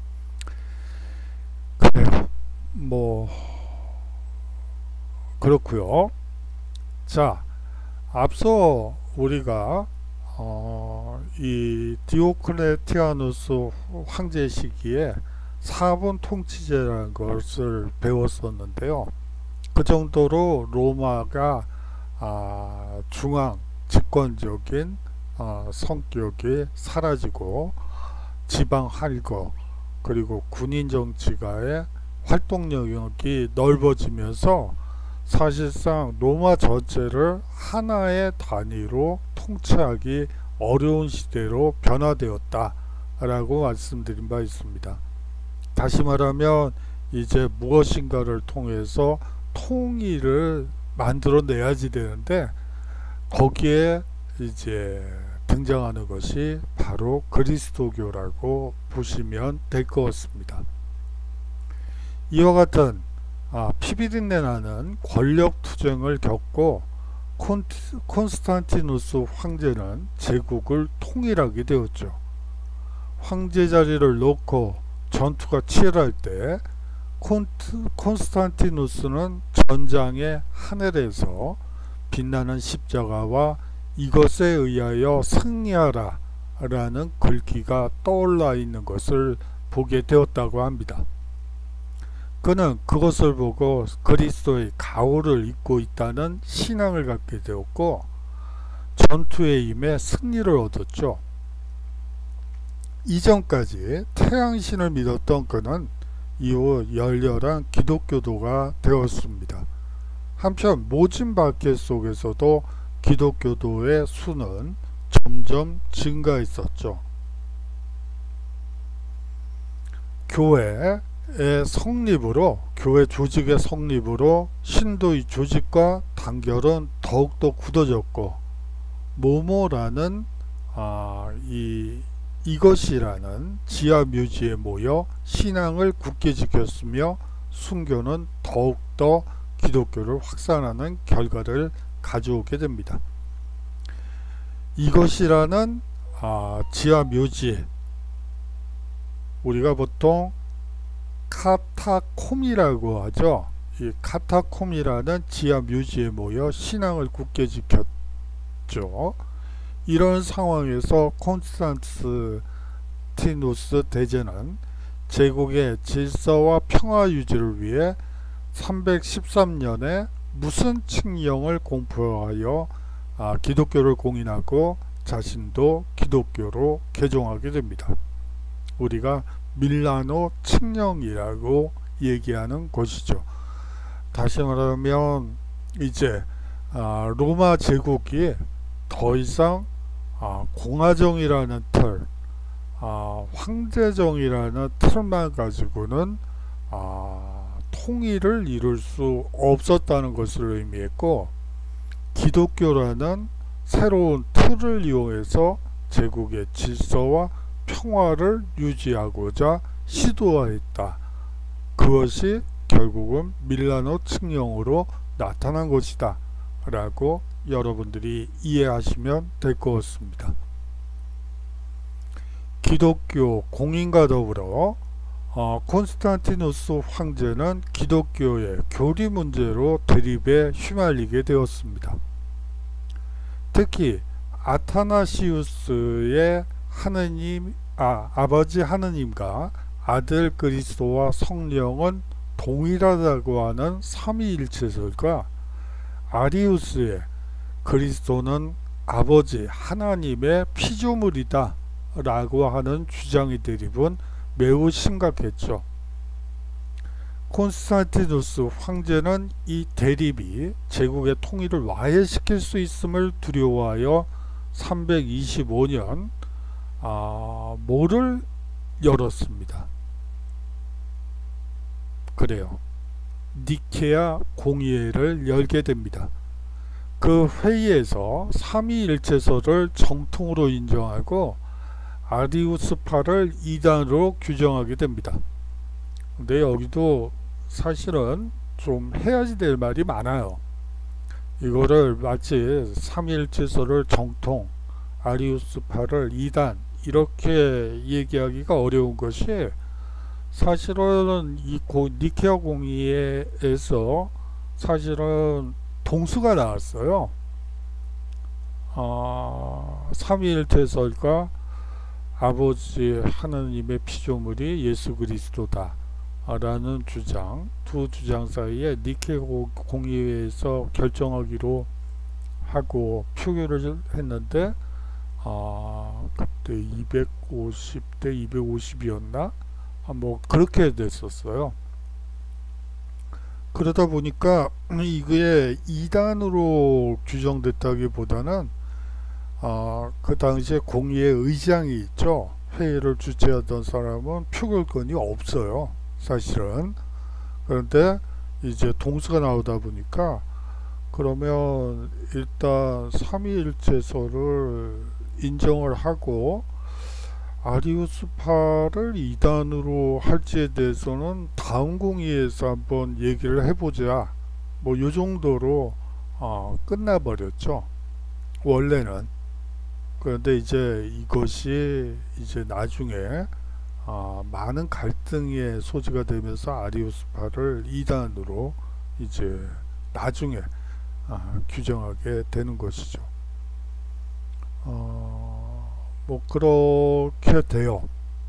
그래요. 뭐 그렇고요. 자, 앞서 우리가 이 디오클레티아누스 황제 시기에 4분 통치제라는 것을 배웠었는데요. 그 정도로 로마가 중앙 집권적인 성격이 사라지고 지방 할거 그리고 군인 정치가의 활동 영역이 넓어지면서 사실상 로마 전체를 하나의 단위로 통치하기 어려운 시대로 변화되었다 라고 말씀드린 바 있습니다. 다시 말하면 이제 무엇인가를 통해서 통일을 만들어내야지 되는데 거기에 이제 등장하는 것이 바로 그리스도교라고 보시면 될 것 같습니다. 이와 같은 피비린내 나는 권력 투쟁을 겪고 콘스탄티누스 황제는 제국을 통일하게 되었죠. 황제 자리를 놓고 전투가 치열할 때 콘스탄티누스는 전장의 하늘에서 빛나는 십자가와 이것에 의하여 승리하라 라는 글귀가 떠올라 있는 것을 보게 되었다고 합니다. 그는 그것을 보고 그리스도의 가호를 입고 있다는 신앙을 갖게 되었고 전투에 임해 승리를 얻었죠. 이전까지 태양신을 믿었던 그는 이후 열렬한 기독교도가 되었습니다. 한편 모진 박해 속에서도 기독교도의 수는 점점 증가했었죠. 교회의 성립으로, 교회 조직의 성립으로 신도의 조직과 단결은 더욱더 굳어졌고 모모라는 이것이라는 지하 묘지에 모여 신앙을 굳게 지켰으며 순교는 더욱더 기독교를 확산하는 결과를 가져오게 됩니다. 이것이라는 지하 묘지, 우리가 보통 카타콤이라고 하죠. 이 카타콤이라는 지하 묘지에 모여 신앙을 굳게 지켰죠. 이런 상황에서 콘스탄티누스 대제는 제국의 질서와 평화 유지를 위해 313년에 무슨 칙령을 공포하여 기독교를 공인하고 자신도 기독교로 개종하게 됩니다. 우리가 밀라노 칙령이라고 얘기하는 것이죠. 다시 말하면 이제 로마 제국이 더 이상 공화정이라는 틀, 황제정이라는 틀만 가지고는 통일을 이룰 수 없었다는 것을 의미했고, 기독교라는 새로운 틀을 이용해서 제국의 질서와 평화를 유지하고자 시도하였다. 그것이 결국은 밀라노 칙령으로 나타난 것이다 라고 여러분들이 이해하시면 될 것 같습니다. 기독교 공인과 더불어 콘스탄티누스 황제는 기독교의 교리 문제로 대립에 휘말리게 되었습니다. 특히 아타나시우스의 아버지 하느님과 아들 그리스도와 성령은 동일하다고 하는 삼위일체설과 아리우스의 그리스도는 아버지 하나님의 피조물이다 라고 하는 주장의 대립은 매우 심각했죠. 콘스탄티누스 황제는 이 대립이 제국의 통일을 와해시킬 수 있음을 두려워하여 325년 모를 열었습니다. 그래요. 니케아 공의회를 열게 됩니다. 그 회의에서 삼위일체설을 정통으로 인정하고 아리우스파를 이단으로 규정하게 됩니다. 근데 여기도 사실은 좀 해야지 될 말이 많아요. 이거를 마치 삼위일체설을 정통, 아리우스파를 이단 이렇게 얘기하기가 어려운 것이, 사실은 이 니케아 공의회에서 사실은 동수가 나왔어요. 삼위일체설과 아버지 하나님의 피조물이 예수 그리스도다 라는 주장, 두 주장 사이에 니케아 공의회에서 결정하기로 하고 표결을 했는데 그때 250대 250이었나? 뭐 그렇게 됐었어요. 그러다 보니까 이게 이단으로 규정됐다기보다는 그 당시에 공의회 의장이 있죠. 회의를 주최하던 사람은 표결권이 없어요, 사실은. 그런데 이제 동수가 나오다 보니까 그러면 일단 삼위일체설을 인정을 하고 아리우스파를 이단으로 할지에 대해서는 다음 공의회에서 한번 얘기를 해보자, 뭐 요 정도로 끝나버렸죠, 원래는. 그런데 이제 이것이 이제 나중에 많은 갈등의 소지가 되면서 아리우스파를 이단으로 이제 나중에 규정하게 되는 것이죠. 뭐 그렇게 돼요.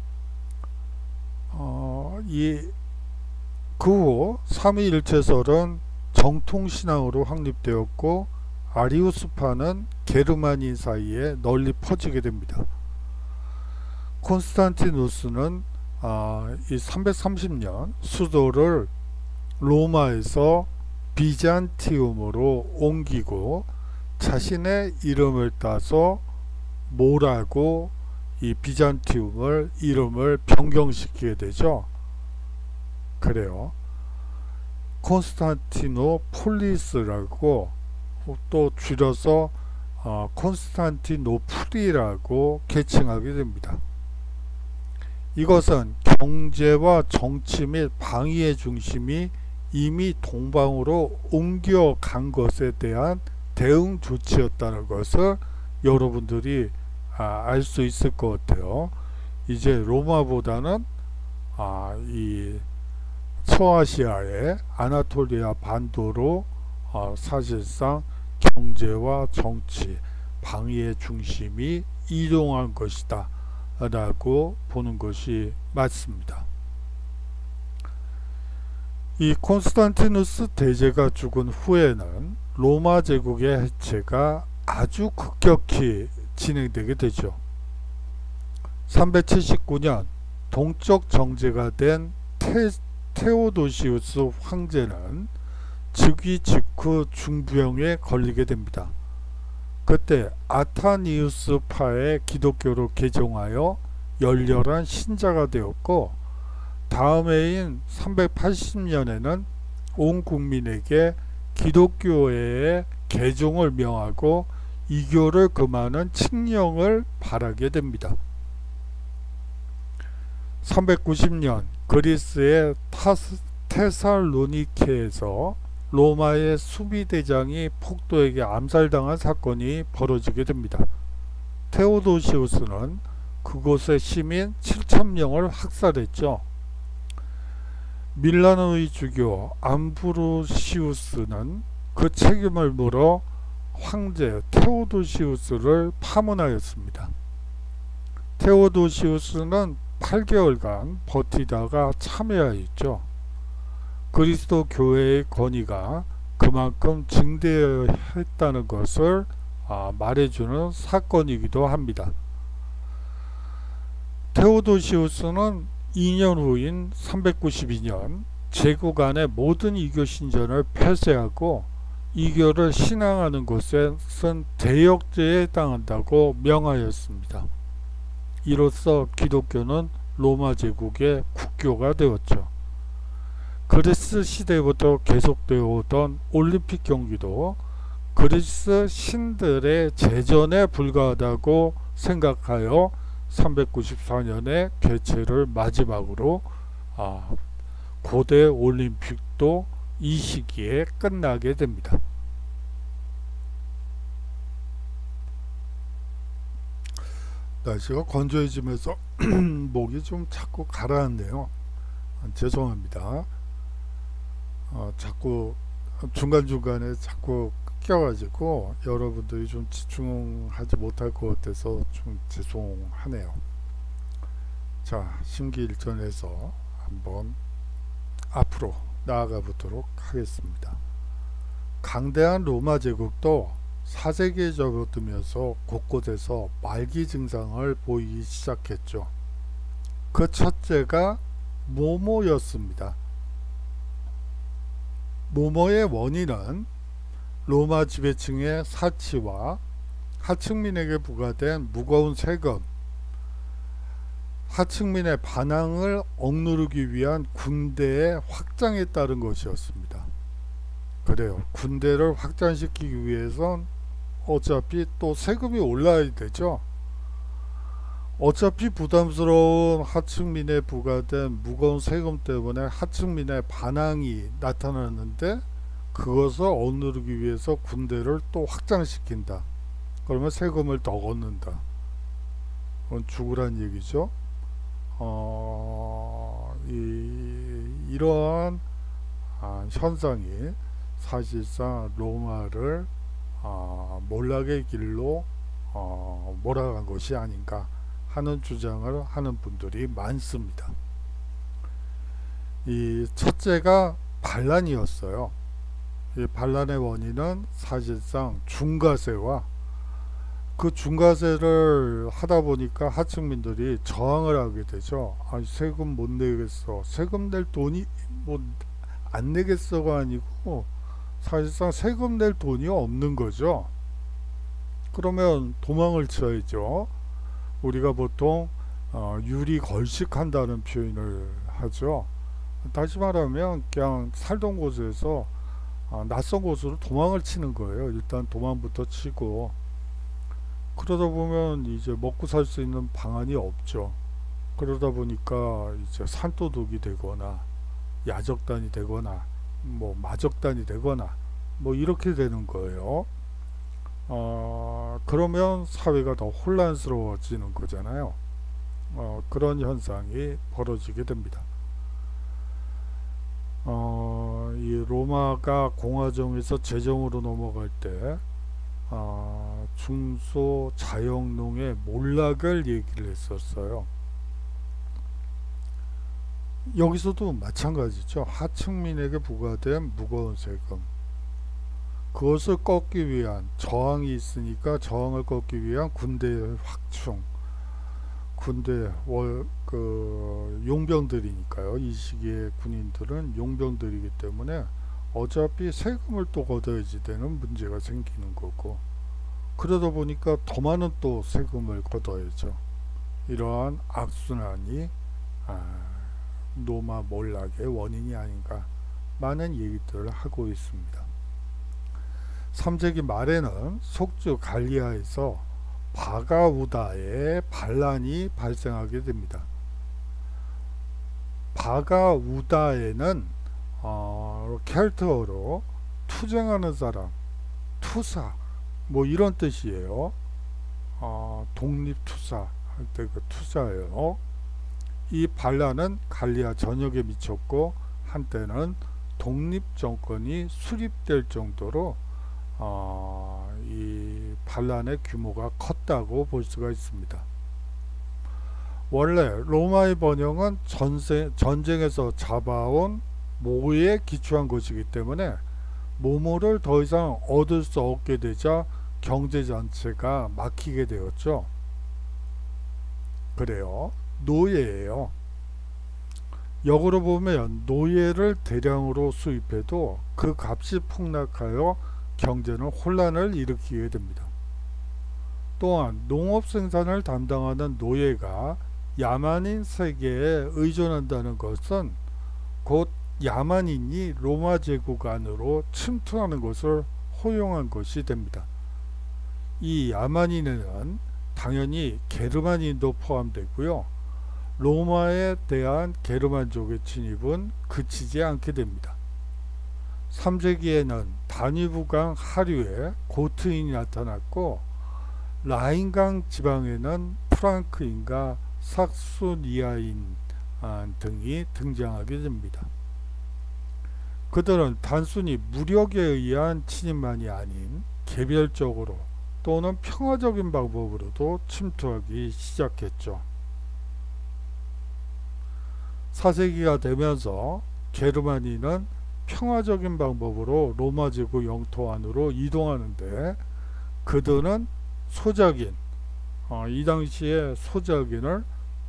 그 후 삼위일체설은 정통신앙으로 확립되었고 아리우스파는 게르만인 사이에 널리 퍼지게 됩니다. 콘스탄티누스는 이 330년 수도를 로마에서 비잔티움으로 옮기고 자신의 이름을 따서 뭐라고 이 비잔티움을 이름을 변경시키게 되죠. 그래요. 콘스탄티노폴리스라고 또 줄여서 콘스탄티노플이라고 계칭하게 됩니다. 이것은 경제와 정치 및 방위의 중심이 이미 동방으로 옮겨간 것에 대한 대응 조치였다는 것을 여러분들이 알 수 있을 것 같아요. 이제 로마보다는 이 서아시아의 아나톨리아 반도로 사실상 경제와 정치, 방위의 중심이 이동한 것이다 라고 보는 것이 맞습니다. 이 콘스탄티누스 대제가 죽은 후에는 로마 제국의 해체가 아주 급격히 진행되게 되죠. 379년 동쪽 정제가 된 테오도시우스 황제는 즉위 직후 중병에 걸리게 됩니다. 그때 아타니우스파의 기독교로 개종하여 열렬한 신자가 되었고, 다음 해인 380년에는 온 국민에게 기독교회의 개종을 명하고 이교를 금하는 칙령을 발하게 됩니다. 390년 그리스의 테살로니케에서 로마의 수비대장이 폭도에게 암살당한 사건이 벌어지게 됩니다. 테오도시우스는 그곳의 시민 7,000명을 학살했죠. 밀라노의 주교 암브로시우스는 그 책임을 물어 황제 테오도시우스를 파문하였습니다. 테오도시우스는 8개월간 버티다가 참여하였죠. 그리스도 교회의 권위가 그만큼 증대했다는 것을 말해주는 사건이기도 합니다. 테오도시우스는 2년 후인 392년 제국 안의 모든 이교 신전을 폐쇄하고 이교를 신앙하는 곳에선 대역죄에 해당한다고 명하였습니다. 이로써 기독교는 로마 제국의 국교가 되었죠. 그리스 시대부터 계속되어 오던 올림픽 경기도 그리스 신들의 제전에 불과하다고 생각하여 394년에 개최를 마지막으로 고대 올림픽도 이 시기에 끝나게 됩니다. 날씨가 건조해지면서 목이 좀 자꾸 가라앉네요. 죄송합니다. 자꾸 중간중간에 자꾸 껴가지고 여러분들이 좀 집중하지 못할 것 같아서 좀 죄송하네요. 자, 심기일전해서 한번 앞으로 나아가 보도록 하겠습니다. 강대한 로마 제국도 4세기에 접어들면서 곳곳에서 말기 증상을 보이기 시작했죠. 그 첫째가 모모였습니다. 모모의 원인은 로마 지배층의 사치와 하층민에게 부과된 무거운 세금, 하층민의 반항을 억누르기 위한 군대의 확장에 따른 것이었습니다. 그래요. 군대를 확장시키기 위해선 어차피 또 세금이 올라야 되죠. 어차피 부담스러운 하층민에 부과된 무거운 세금 때문에 하층민의 반항이 나타나는데 그것을 억누르기 위해서 군대를 또 확장시킨다. 그러면 세금을 더 걷는다. 그건 죽으란 얘기죠. 이러한 현상이 사실상 로마를 몰락의 길로 몰아간 것이 아닌가 하는 주장을 하는 분들이 많습니다. 이 첫째가 반란이었어요. 이 반란의 원인은 사실상 중과세와 그 중과세를 하다 보니까 하층민들이 저항을 하게 되죠. 세금 못 내겠어. 세금 낼 돈이 뭐 안 내겠어가 아니고 사실상 세금 낼 돈이 없는 거죠. 그러면 도망을 쳐야죠. 우리가 보통 유리 걸식한다는 표현을 하죠. 다시 말하면 그냥 살던 곳에서 낯선 곳으로 도망을 치는 거예요. 일단 도망부터 치고 그러다 보면 이제 먹고 살 수 있는 방안이 없죠. 그러다 보니까 이제 산도둑이 되거나 야적단이 되거나 뭐 마적단이 되거나 뭐 이렇게 되는 거예요. 그러면 사회가 더 혼란스러워지는 거잖아요. 그런 현상이 벌어지게 됩니다. 이 로마가 공화정에서 제정으로 넘어갈 때 중소자영농의 몰락을 얘기를 했었어요. 여기서도 마찬가지죠. 하층민에게 부과된 무거운 세금, 그것을 꺾기 위한 저항이 있으니까 저항을 꺾기 위한 군대의 확충, 군대 용병들이니까요. 이 시기의 군인들은 용병들이기 때문에 어차피 세금을 또 걷어야지 되는 문제가 생기는 거고, 그러다 보니까 더 많은 또 세금을 걷어야죠. 이러한 악순환이 로마 몰락의 원인이 아닌가 많은 얘기들을 하고 있습니다. 3세기 말에는 속주 갈리아에서 바가우다의 반란이 발생하게 됩니다. 바가우다에는 켈트어로 투쟁하는 사람, 투사 뭐 이런 뜻이에요. 독립투사 할 때 그 투사예요. 이 반란은 갈리아 전역에 미쳤고 한때는 독립정권이 수립될 정도로 이 반란의 규모가 컸다고 볼 수가 있습니다. 원래 로마의 번영은 전쟁에서 잡아온 모에 기초한 것이기 때문에 모모를 더 이상 얻을 수 없게 되자 경제 전체가 막히게 되었죠. 그래요. 노예예요. 역으로 보면 노예를 대량으로 수입해도 그 값이 폭락하여 경제는 혼란을 일으키게 됩니다. 또한 농업 생산을 담당하는 노예가 야만인 세계에 의존한다는 것은 곧 야만인이 로마 제국 안으로 침투하는 것을 허용한 것이 됩니다. 이 야만인에는 당연히 게르만인도 포함되고요. 로마에 대한 게르만족의 진입은 그치지 않게 됩니다. 3세기에는 다뉴브강 하류에 고트인이 나타났고 라인강 지방에는 프랑크인과 삭소니아인 등이 등장하게 됩니다. 그들은 단순히 무력에 의한 침입만이 아닌 개별적으로 또는 평화적인 방법으로도 침투하기 시작했죠. 4세기가 되면서 게르만인은 평화적인 방법으로 로마 제국 영토 안으로 이동하는데 그들은 소작인, 이 당시에 소작인을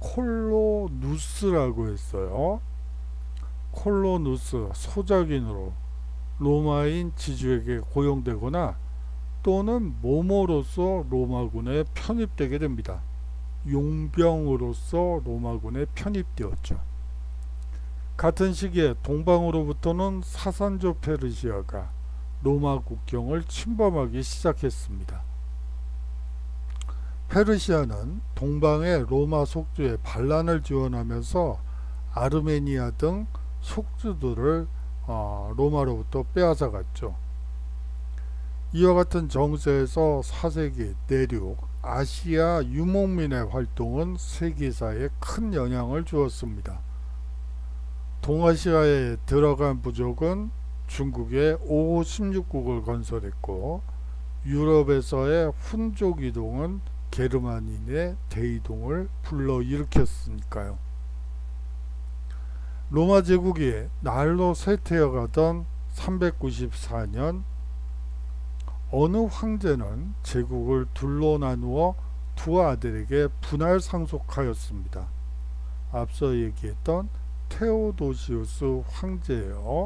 콜로누스라고 했어요. 콜로누스, 소작인으로 로마인 지주에게 고용되거나 또는 모모로서 로마군에 편입되게 됩니다. 용병으로서 로마군에 편입되었죠. 같은 시기에 동방으로부터는 사산조 페르시아가 로마 국경을 침범하기 시작했습니다. 페르시아는 동방의 로마 속주에 반란을 지원하면서 아르메니아 등 속주들을 로마로부터 빼앗아갔죠. 이와 같은 정세에서 4세기 내륙 아시아 유목민의 활동은 세계사에 큰 영향을 주었습니다. 동아시아에 들어간 부족은 중국의 5호 16국을 건설했고 유럽에서의 훈족 이동은 게르만인의 대이동을 불러일으켰으니까요. 로마 제국이 날로 쇠퇴해가던 394년 어느 황제는 제국을 둘로 나누어 두 아들에게 분할 상속하였습니다. 앞서 얘기했던 테오도시우스 황제예요.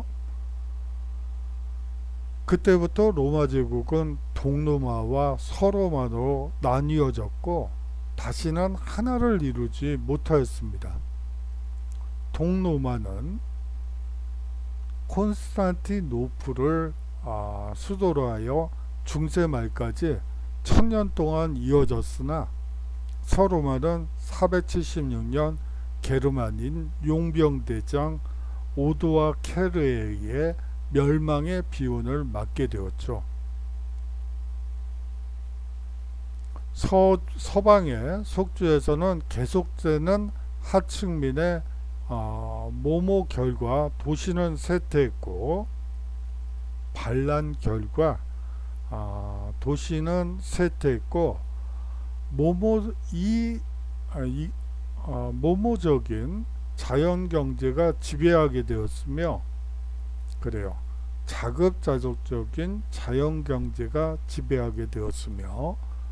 그때부터 로마 제국은 동로마와 서로마로 나뉘어졌고 다시는 하나를 이루지 못하였습니다. 동로마는 콘스탄티노플을 수도로 하여 중세 말까지 1000년 동안 이어졌으나 서로마는 476년 게르만인 용병대장 오도아 케르에 의해 멸망의 비운을 맞게 되었죠. 서방의 속주에서는 계속되는 하층민의 모모 결과 도시는 쇠퇴했고 반란 결과 도시는 쇠퇴했고 모모적인 자연경제가 지배하게 되었으며 그래요. 자급자족적인 자연경제가 지배하게 되었으며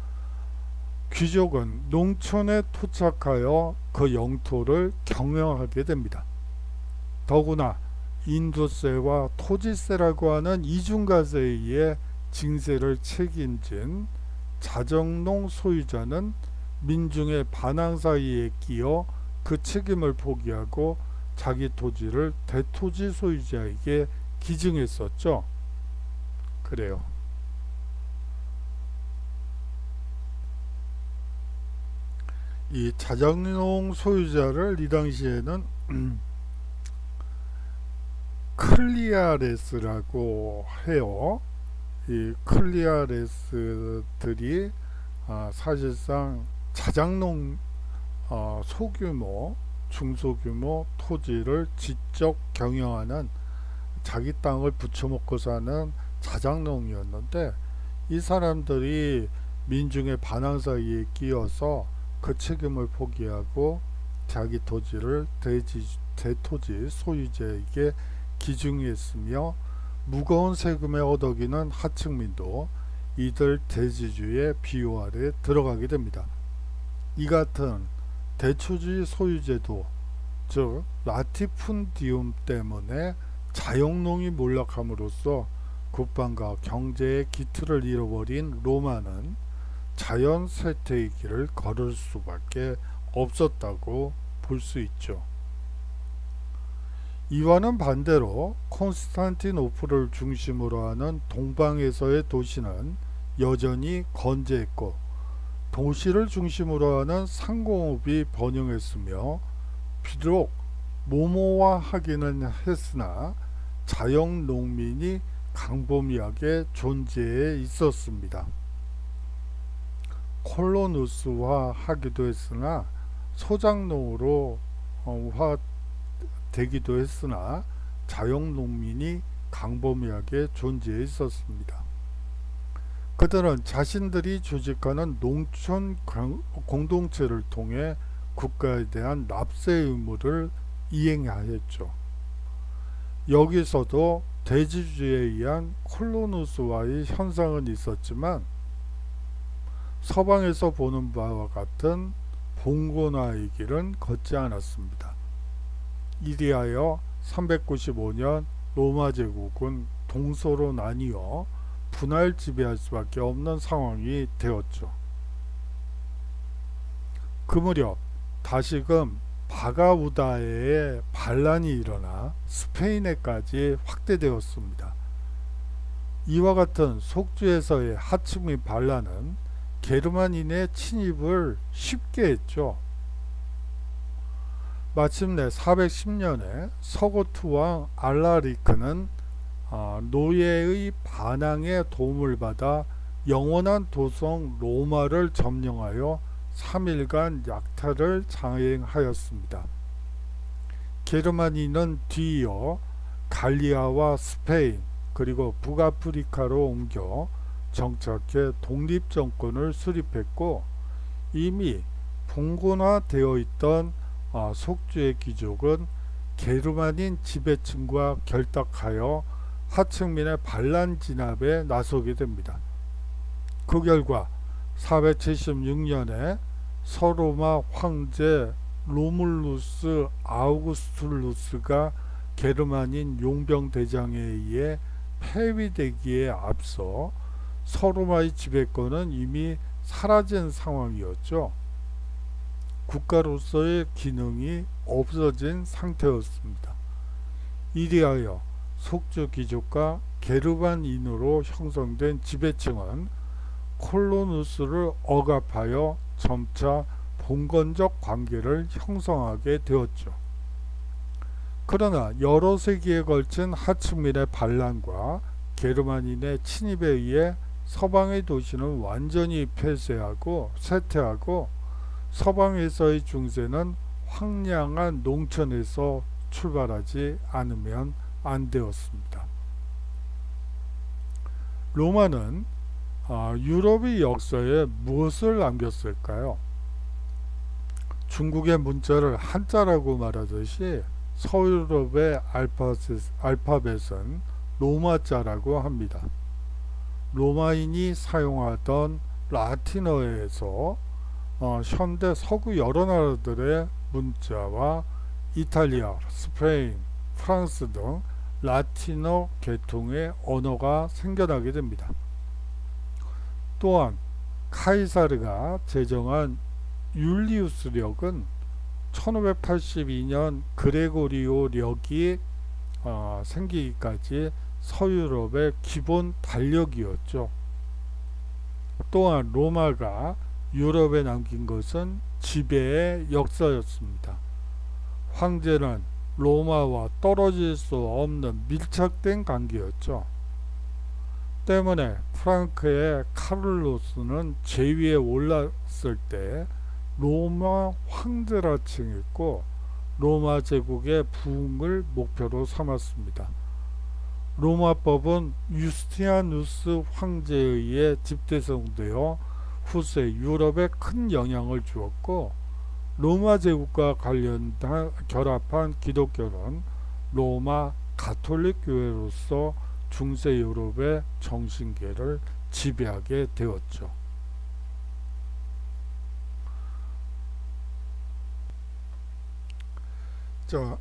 귀족은 농촌에 토착하여 그 영토를 경영하게 됩니다. 더구나 인도세와 토지세라고 하는 이중과세에 의해 징세를 책임진 자정농 소유자는 민중의 반항 사이에 끼어 그 책임을 포기하고 자기 토지를 대토지 소유자에게 기증했었죠. 그래요. 이 자작농 소유자를 이 당시에는 클리아레스라고 해요. 이 클리아레스들이 사실상 자작농 소규모, 중소규모 토지를 직접 경영하는, 자기 땅을 부쳐먹고 사는 자작농이었는데, 이 사람들이 민중의 반항 사이에 끼어서 그 책임을 포기하고 자기 토지를 대토지 소유자에게 기증했으며, 무거운 세금의 어덕이는 하층민도 이들 대지주의 비호 아래 들어가게 됩니다. 이 같은 대토지 소유제도, 즉 라티푼디움 때문에 자영농이 몰락함으로써 국방과 경제의 기틀을 잃어버린 로마는 자연 쇠퇴의 길을 걸을 수밖에 없었다고 볼 수 있죠. 이와는 반대로 콘스탄티노플을 중심으로 하는 동방에서의 도시는 여전히 건재했고, 도시를 중심으로 하는 상공업이 번영했으며, 비록 모모화하기는 했으나 자영 농민이 광범위하게 존재해 있었습니다. 콜로누스화 하기도 했으나 소작농으로 되기도 했으나 자영농민이 광범위하게 존재해 있었습니다. 그들은 자신들이 조직하는 농촌 공동체를 통해 국가에 대한 납세 의무를 이행하였죠. 여기서도 대지주에 의한 콜로누스화의 현상은 있었지만, 서방에서 보는 바와 같은 봉건화의 길은 걷지 않았습니다. 이리하여 395년 로마 제국은 동서로 나뉘어 분할 지배할 수밖에 없는 상황이 되었죠. 그 무렵 다시금 바가우다에 반란이 일어나 스페인에까지 확대되었습니다. 이와 같은 속주에서의 하층민 반란은 게르만인의 침입을 쉽게 했죠. 마침내 410년에 서고트 왕 알라리크는 노예의 반항에 도움을 받아 영원한 도성 로마를 점령하여 3일간 약탈을 장행하였습니다. 게르만인은 뒤이어 갈리아와 스페인 그리고 북아프리카로 옮겨 정착해 독립정권을 수립했고, 이미 봉건화되어 있던 속주의 귀족은 게르만인 지배층과 결탁하여 하층민의 반란 진압에 나서게 됩니다. 그 결과 476년에 서로마 황제 로물루스 아우구스툴루스가 게르만인 용병대장에 의해 폐위되기에 앞서 서로마의 지배권은 이미 사라진 상황이었죠. 국가로서의 기능이 없어진 상태였습니다. 이리하여 속주 귀족과 게르만인으로 형성된 지배층은 콜로누스를 억압하여 점차 봉건적 관계를 형성하게 되었죠. 그러나 여러 세기에 걸친 하층민의 반란과 게르만인의 침입에 의해 서방의 도시는 완전히 폐쇄하고 쇠퇴하고, 서방에서의 중세는 황량한 농촌에서 출발하지 않으면 안 되었습니다. 로마는 유럽의 역사에 무엇을 남겼을까요? 중국의 문자를 한자라고 말하듯이 서유럽의 알파벳은 로마자라고 합니다. 로마인이 사용하던 라틴어에서 현대 서구 여러 나라들의 문자와 이탈리아, 스페인, 프랑스 등 라틴어 계통의 언어가 생겨나게 됩니다. 또한 카이사르가 제정한 율리우스력은 1582년 그레고리오력이 생기기까지 서유럽의 기본 달력이었죠. 또한 로마가 유럽에 남긴 것은 지배의 역사였습니다. 황제는 로마와 떨어질 수 없는 밀착된 관계였죠. 때문에 프랑크의 카를로스는 제위에 올랐을 때 로마 황제라 칭했고 로마 제국의 부흥을 목표로 삼았습니다. 로마법은 유스티아누스 황제에 의해 집대성되어 후세 유럽에 큰 영향을 주었고 로마 제국과 결합한 기독교는 로마 가톨릭 교회로서 중세 유럽의 정신계를 지배하게 되었죠. 자,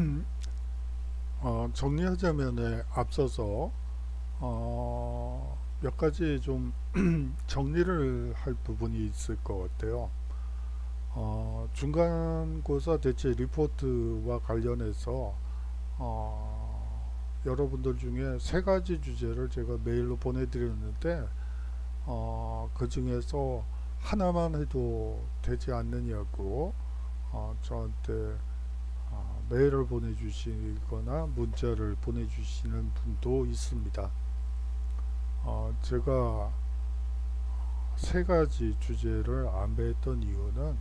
정리하자면 앞서서 몇 가지 좀 정리를 할 부분이 있을 것 같아요. 중간고사 대체 리포트와 관련해서 여러분들 중에 세 가지 주제를 제가 메일로 보내드렸는데 그 중에서 하나만 해도 되지 않느냐고 저한테 메일을 보내주시거나 문자를 보내주시는 분도 있습니다. 제가 세 가지 주제를 안배했던 이유는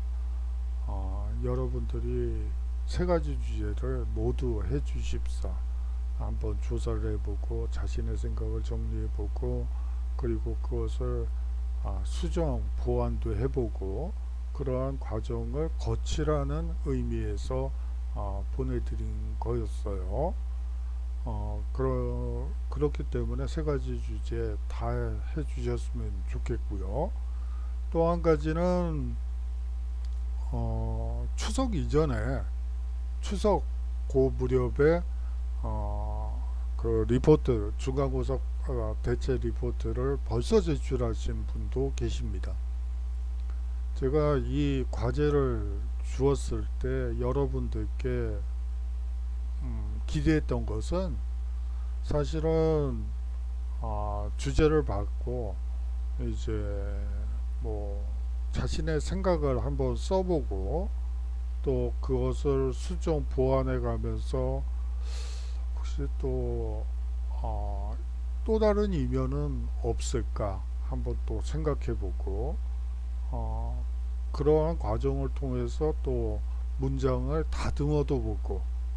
여러분들이 세 가지 주제를 모두 해주십사 한번 조사를 해보고 자신의 생각을 정리해보고 그리고 그것을 수정 보완도 해보고 그러한 과정을 거치라는 의미에서 보내드린 거였어요. 그렇기 때문에 세 가지 주제 다 해주셨으면 좋겠고요. 또 한 가지는 추석 이전에 추석 그 무렵에 그 리포트 중간고사 대체 리포트를 벌써 제출하신 분도 계십니다. 제가 이 과제를 주었을 때 여러분들께 기대했던 것은 사실은 주제를 받고 이제 뭐 자신의 생각을 한번 써보고 또 그것을 수정 보완해 가면서 혹시 또 다른 이면은 없을까 한번 또 생각해 보고 그러한 과정을 통해서 또 문장을 다듬어도 보고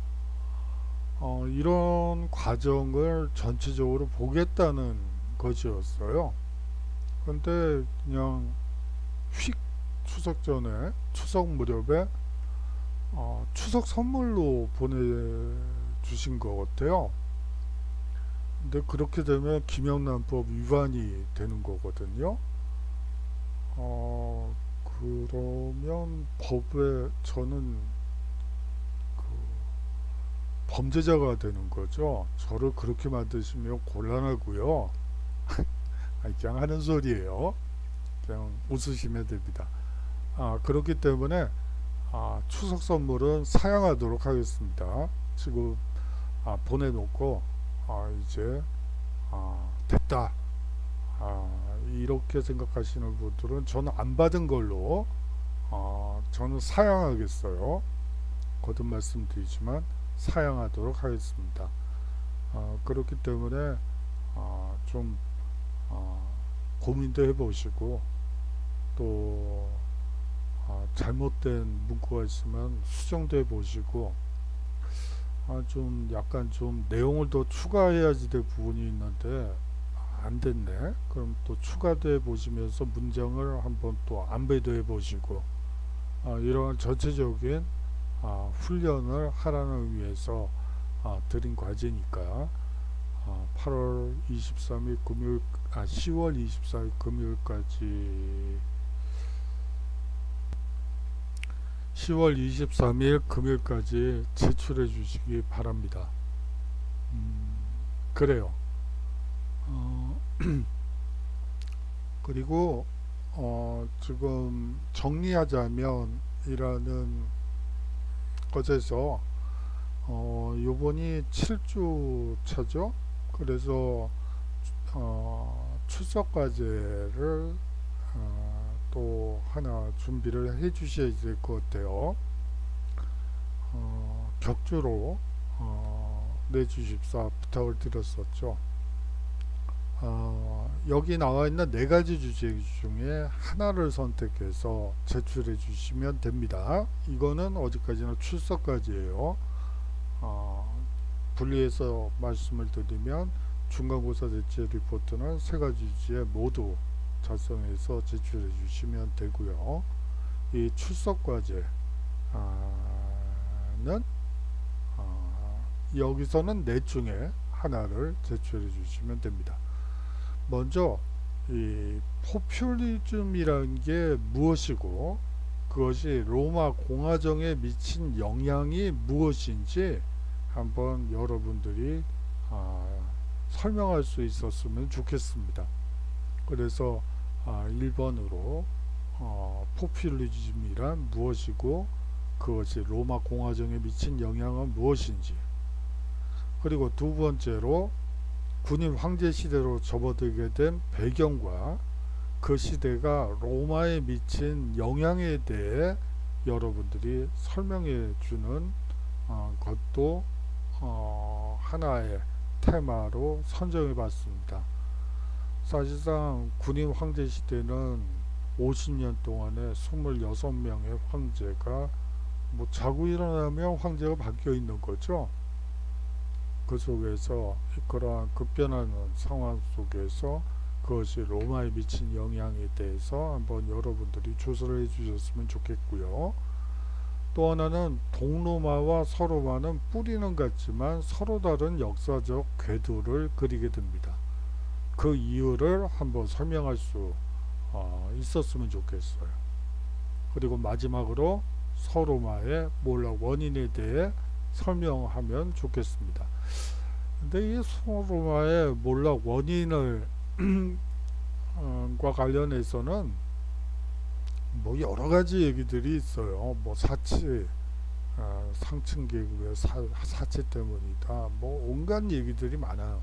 이런 과정을 전체적으로 보겠다는 것이었어요. 근데 그냥 휙 추석 전에 추석 무렵에 추석 선물로 보내주신 것 같아요. 근데 그렇게 되면 김영란법 위반이 되는 거거든요. 그러면 법에 저는 그 범죄자가 되는 거죠. 저를 그렇게 만드시면 곤란하고요. 그냥 하는 소리예요. 그냥 웃으시면 됩니다. 그렇기 때문에 추석 선물은 사양하도록 하겠습니다. 지금 보내놓고 이제 됐다 이렇게 생각하시는 분들은 저는 안 받은 걸로 저는 사양하겠어요. 거듭 말씀드리지만 사양하도록 하겠습니다. 그렇기 때문에 좀 고민도 해보시고 또 잘못된 문구가 있으면 수정도 해보시고 좀 약간 좀 내용을 더 추가해야지 될 부분이 있는데 안 됐네. 그럼 또 추가돼 보시면서 문장을 한번 또 안배도 해보시고 이러한 전체적인 훈련을 하라는 의미에서 드린 과제니까 8월 23일 금요일 10월 24일 금요일까지 10월 23일 금요일까지 제출해 주시기 바랍니다. 그래요. 그리고 지금 정리하자면 이라는 것에서 요번이 7주 차죠. 그래서 출석과제를 또 하나 준비를 해 주셔야 될 것 같아요. 격주로 내주십사 부탁을 드렸었죠. 여기 나와 있는 네 가지 주제 중에 하나를 선택해서 제출해 주시면 됩니다. 이거는 어디까지나 출석까지예요. 분리해서 말씀을 드리면 중간고사 대체 리포트는 세 가지 주제 모두 작성해서 제출해 주시면 되고요. 이 출석과제는 여기서는 넷 중에 하나를 제출해 주시면 됩니다. 먼저 이 포퓰리즘이라는 게 무엇이고 그것이 로마 공화정에 미친 영향이 무엇인지 한번 여러분들이 설명할 수 있었으면 좋겠습니다. 그래서 1번으로 포퓰리즘이란 무엇이고 그것이 로마 공화정에 미친 영향은 무엇인지, 그리고 두 번째로 군인 황제 시대로 접어들게 된 배경과 그 시대가 로마에 미친 영향에 대해 여러분들이 설명해 주는 것도 하나의 테마로 선정해 봤습니다. 사실상 군인 황제 시대는 50년 동안에 26명의 황제가 뭐 자고 일어나면 황제가 바뀌어 있는 거죠. 그 속에서 그러한 급변하는 상황 속에서 그것이 로마에 미친 영향에 대해서 한번 여러분들이 조사를 해 주셨으면 좋겠고요. 또 하나는 동로마와 서로마는 뿌리는 같지만 서로 다른 역사적 궤도를 그리게 됩니다. 그 이유를 한번 설명할 수 있었으면 좋겠어요. 그리고 마지막으로 서로마의 몰락 원인에 대해 설명하면 좋겠습니다. 근데 이 서로마의 몰락 원인을 과 관련해서는 뭐 여러 가지 얘기들이 있어요. 뭐 사치, 상층 계급의 사치 때문이다. 뭐 온갖 얘기들이 많아요.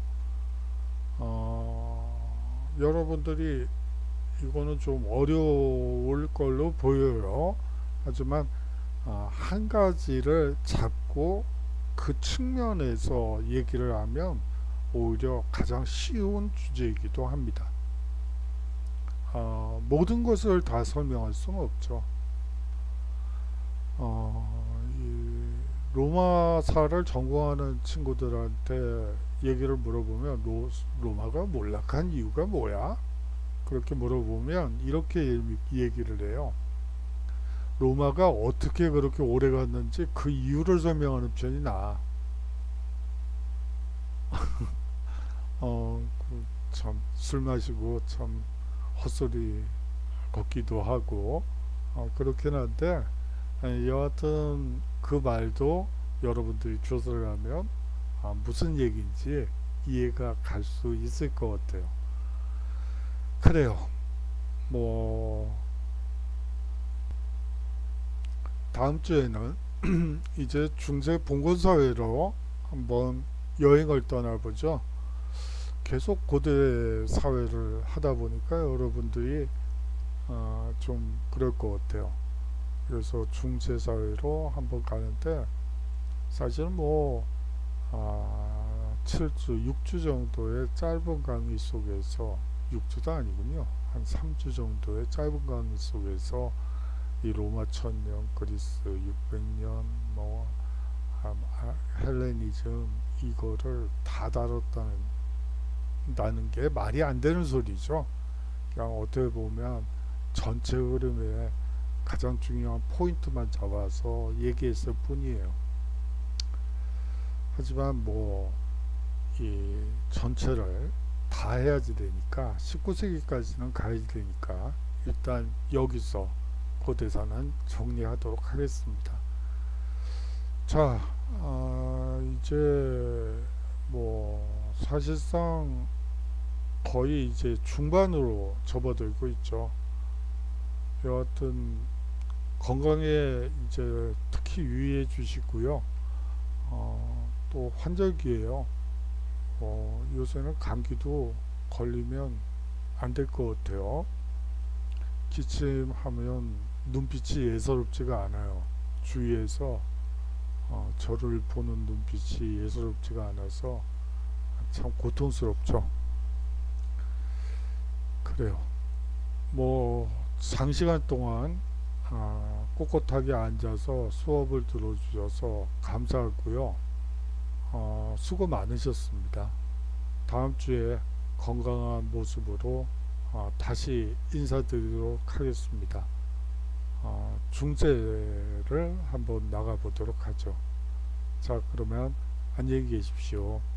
여러분들이 이거는 좀 어려울 걸로 보여요. 하지만 한 가지를 잡고 그 측면에서 얘기를 하면 오히려 가장 쉬운 주제이기도 합니다. 모든 것을 다 설명할 수는 없죠. 이 로마사를 전공하는 친구들한테 얘기를 물어보면 로마가 몰락한 이유가 뭐야? 그렇게 물어보면 이렇게 얘기를 해요. 로마가 어떻게 그렇게 오래 갔는지 그 이유를 설명하는 편이 나아. 참 술 마시고 참 헛소리 걷기도 하고 그렇긴 한데 여하튼 그 말도 여러분들이 조사를 하면 무슨 얘기인지 이해가 갈 수 있을 것 같아요. 그래요. 뭐 다음 주에는 이제 중세 봉건사회로 한번 여행을 떠나보죠. 계속 고대 사회를 하다 보니까 여러분들이 좀 그럴 것 같아요. 그래서 중세 사회로 한번 가는데 사실 뭐 7주, 6주 정도의 짧은 강의 속에서 6주도 아니군요. 한 3주 정도의 짧은 강의 속에서 이 로마 1000년, 그리스 600년, 뭐 헬레니즘 이거를 다 다뤘다는 게 말이 안 되는 소리죠. 그냥 어떻게 보면 전체 흐름에 가장 중요한 포인트만 잡아서 얘기했을 뿐이에요. 하지만 뭐 이 전체를 다 해야지 되니까 19세기까지는 가야지 되니까 일단 여기서 고대사는 정리하도록 하겠습니다. 자, 이제 뭐 사실상 거의 이제 중반으로 접어들고 있죠. 여하튼 건강에 이제 특히 유의해 주시고요. 또 환절기예요. 요새는 감기도 걸리면 안 될 것 같아요. 기침하면 눈빛이 예사롭지가 않아요. 주위에서 저를 보는 눈빛이 예사롭지가 않아서 참 고통스럽죠. 그래요. 뭐 장시간 동안 꼿꼿하게 앉아서 수업을 들어주셔서 감사하고요. 수고 많으셨습니다. 다음 주에 건강한 모습으로 다시 인사드리도록 하겠습니다. 중재를 한번 나가보도록 하죠. 자, 그러면 안녕히 계십시오.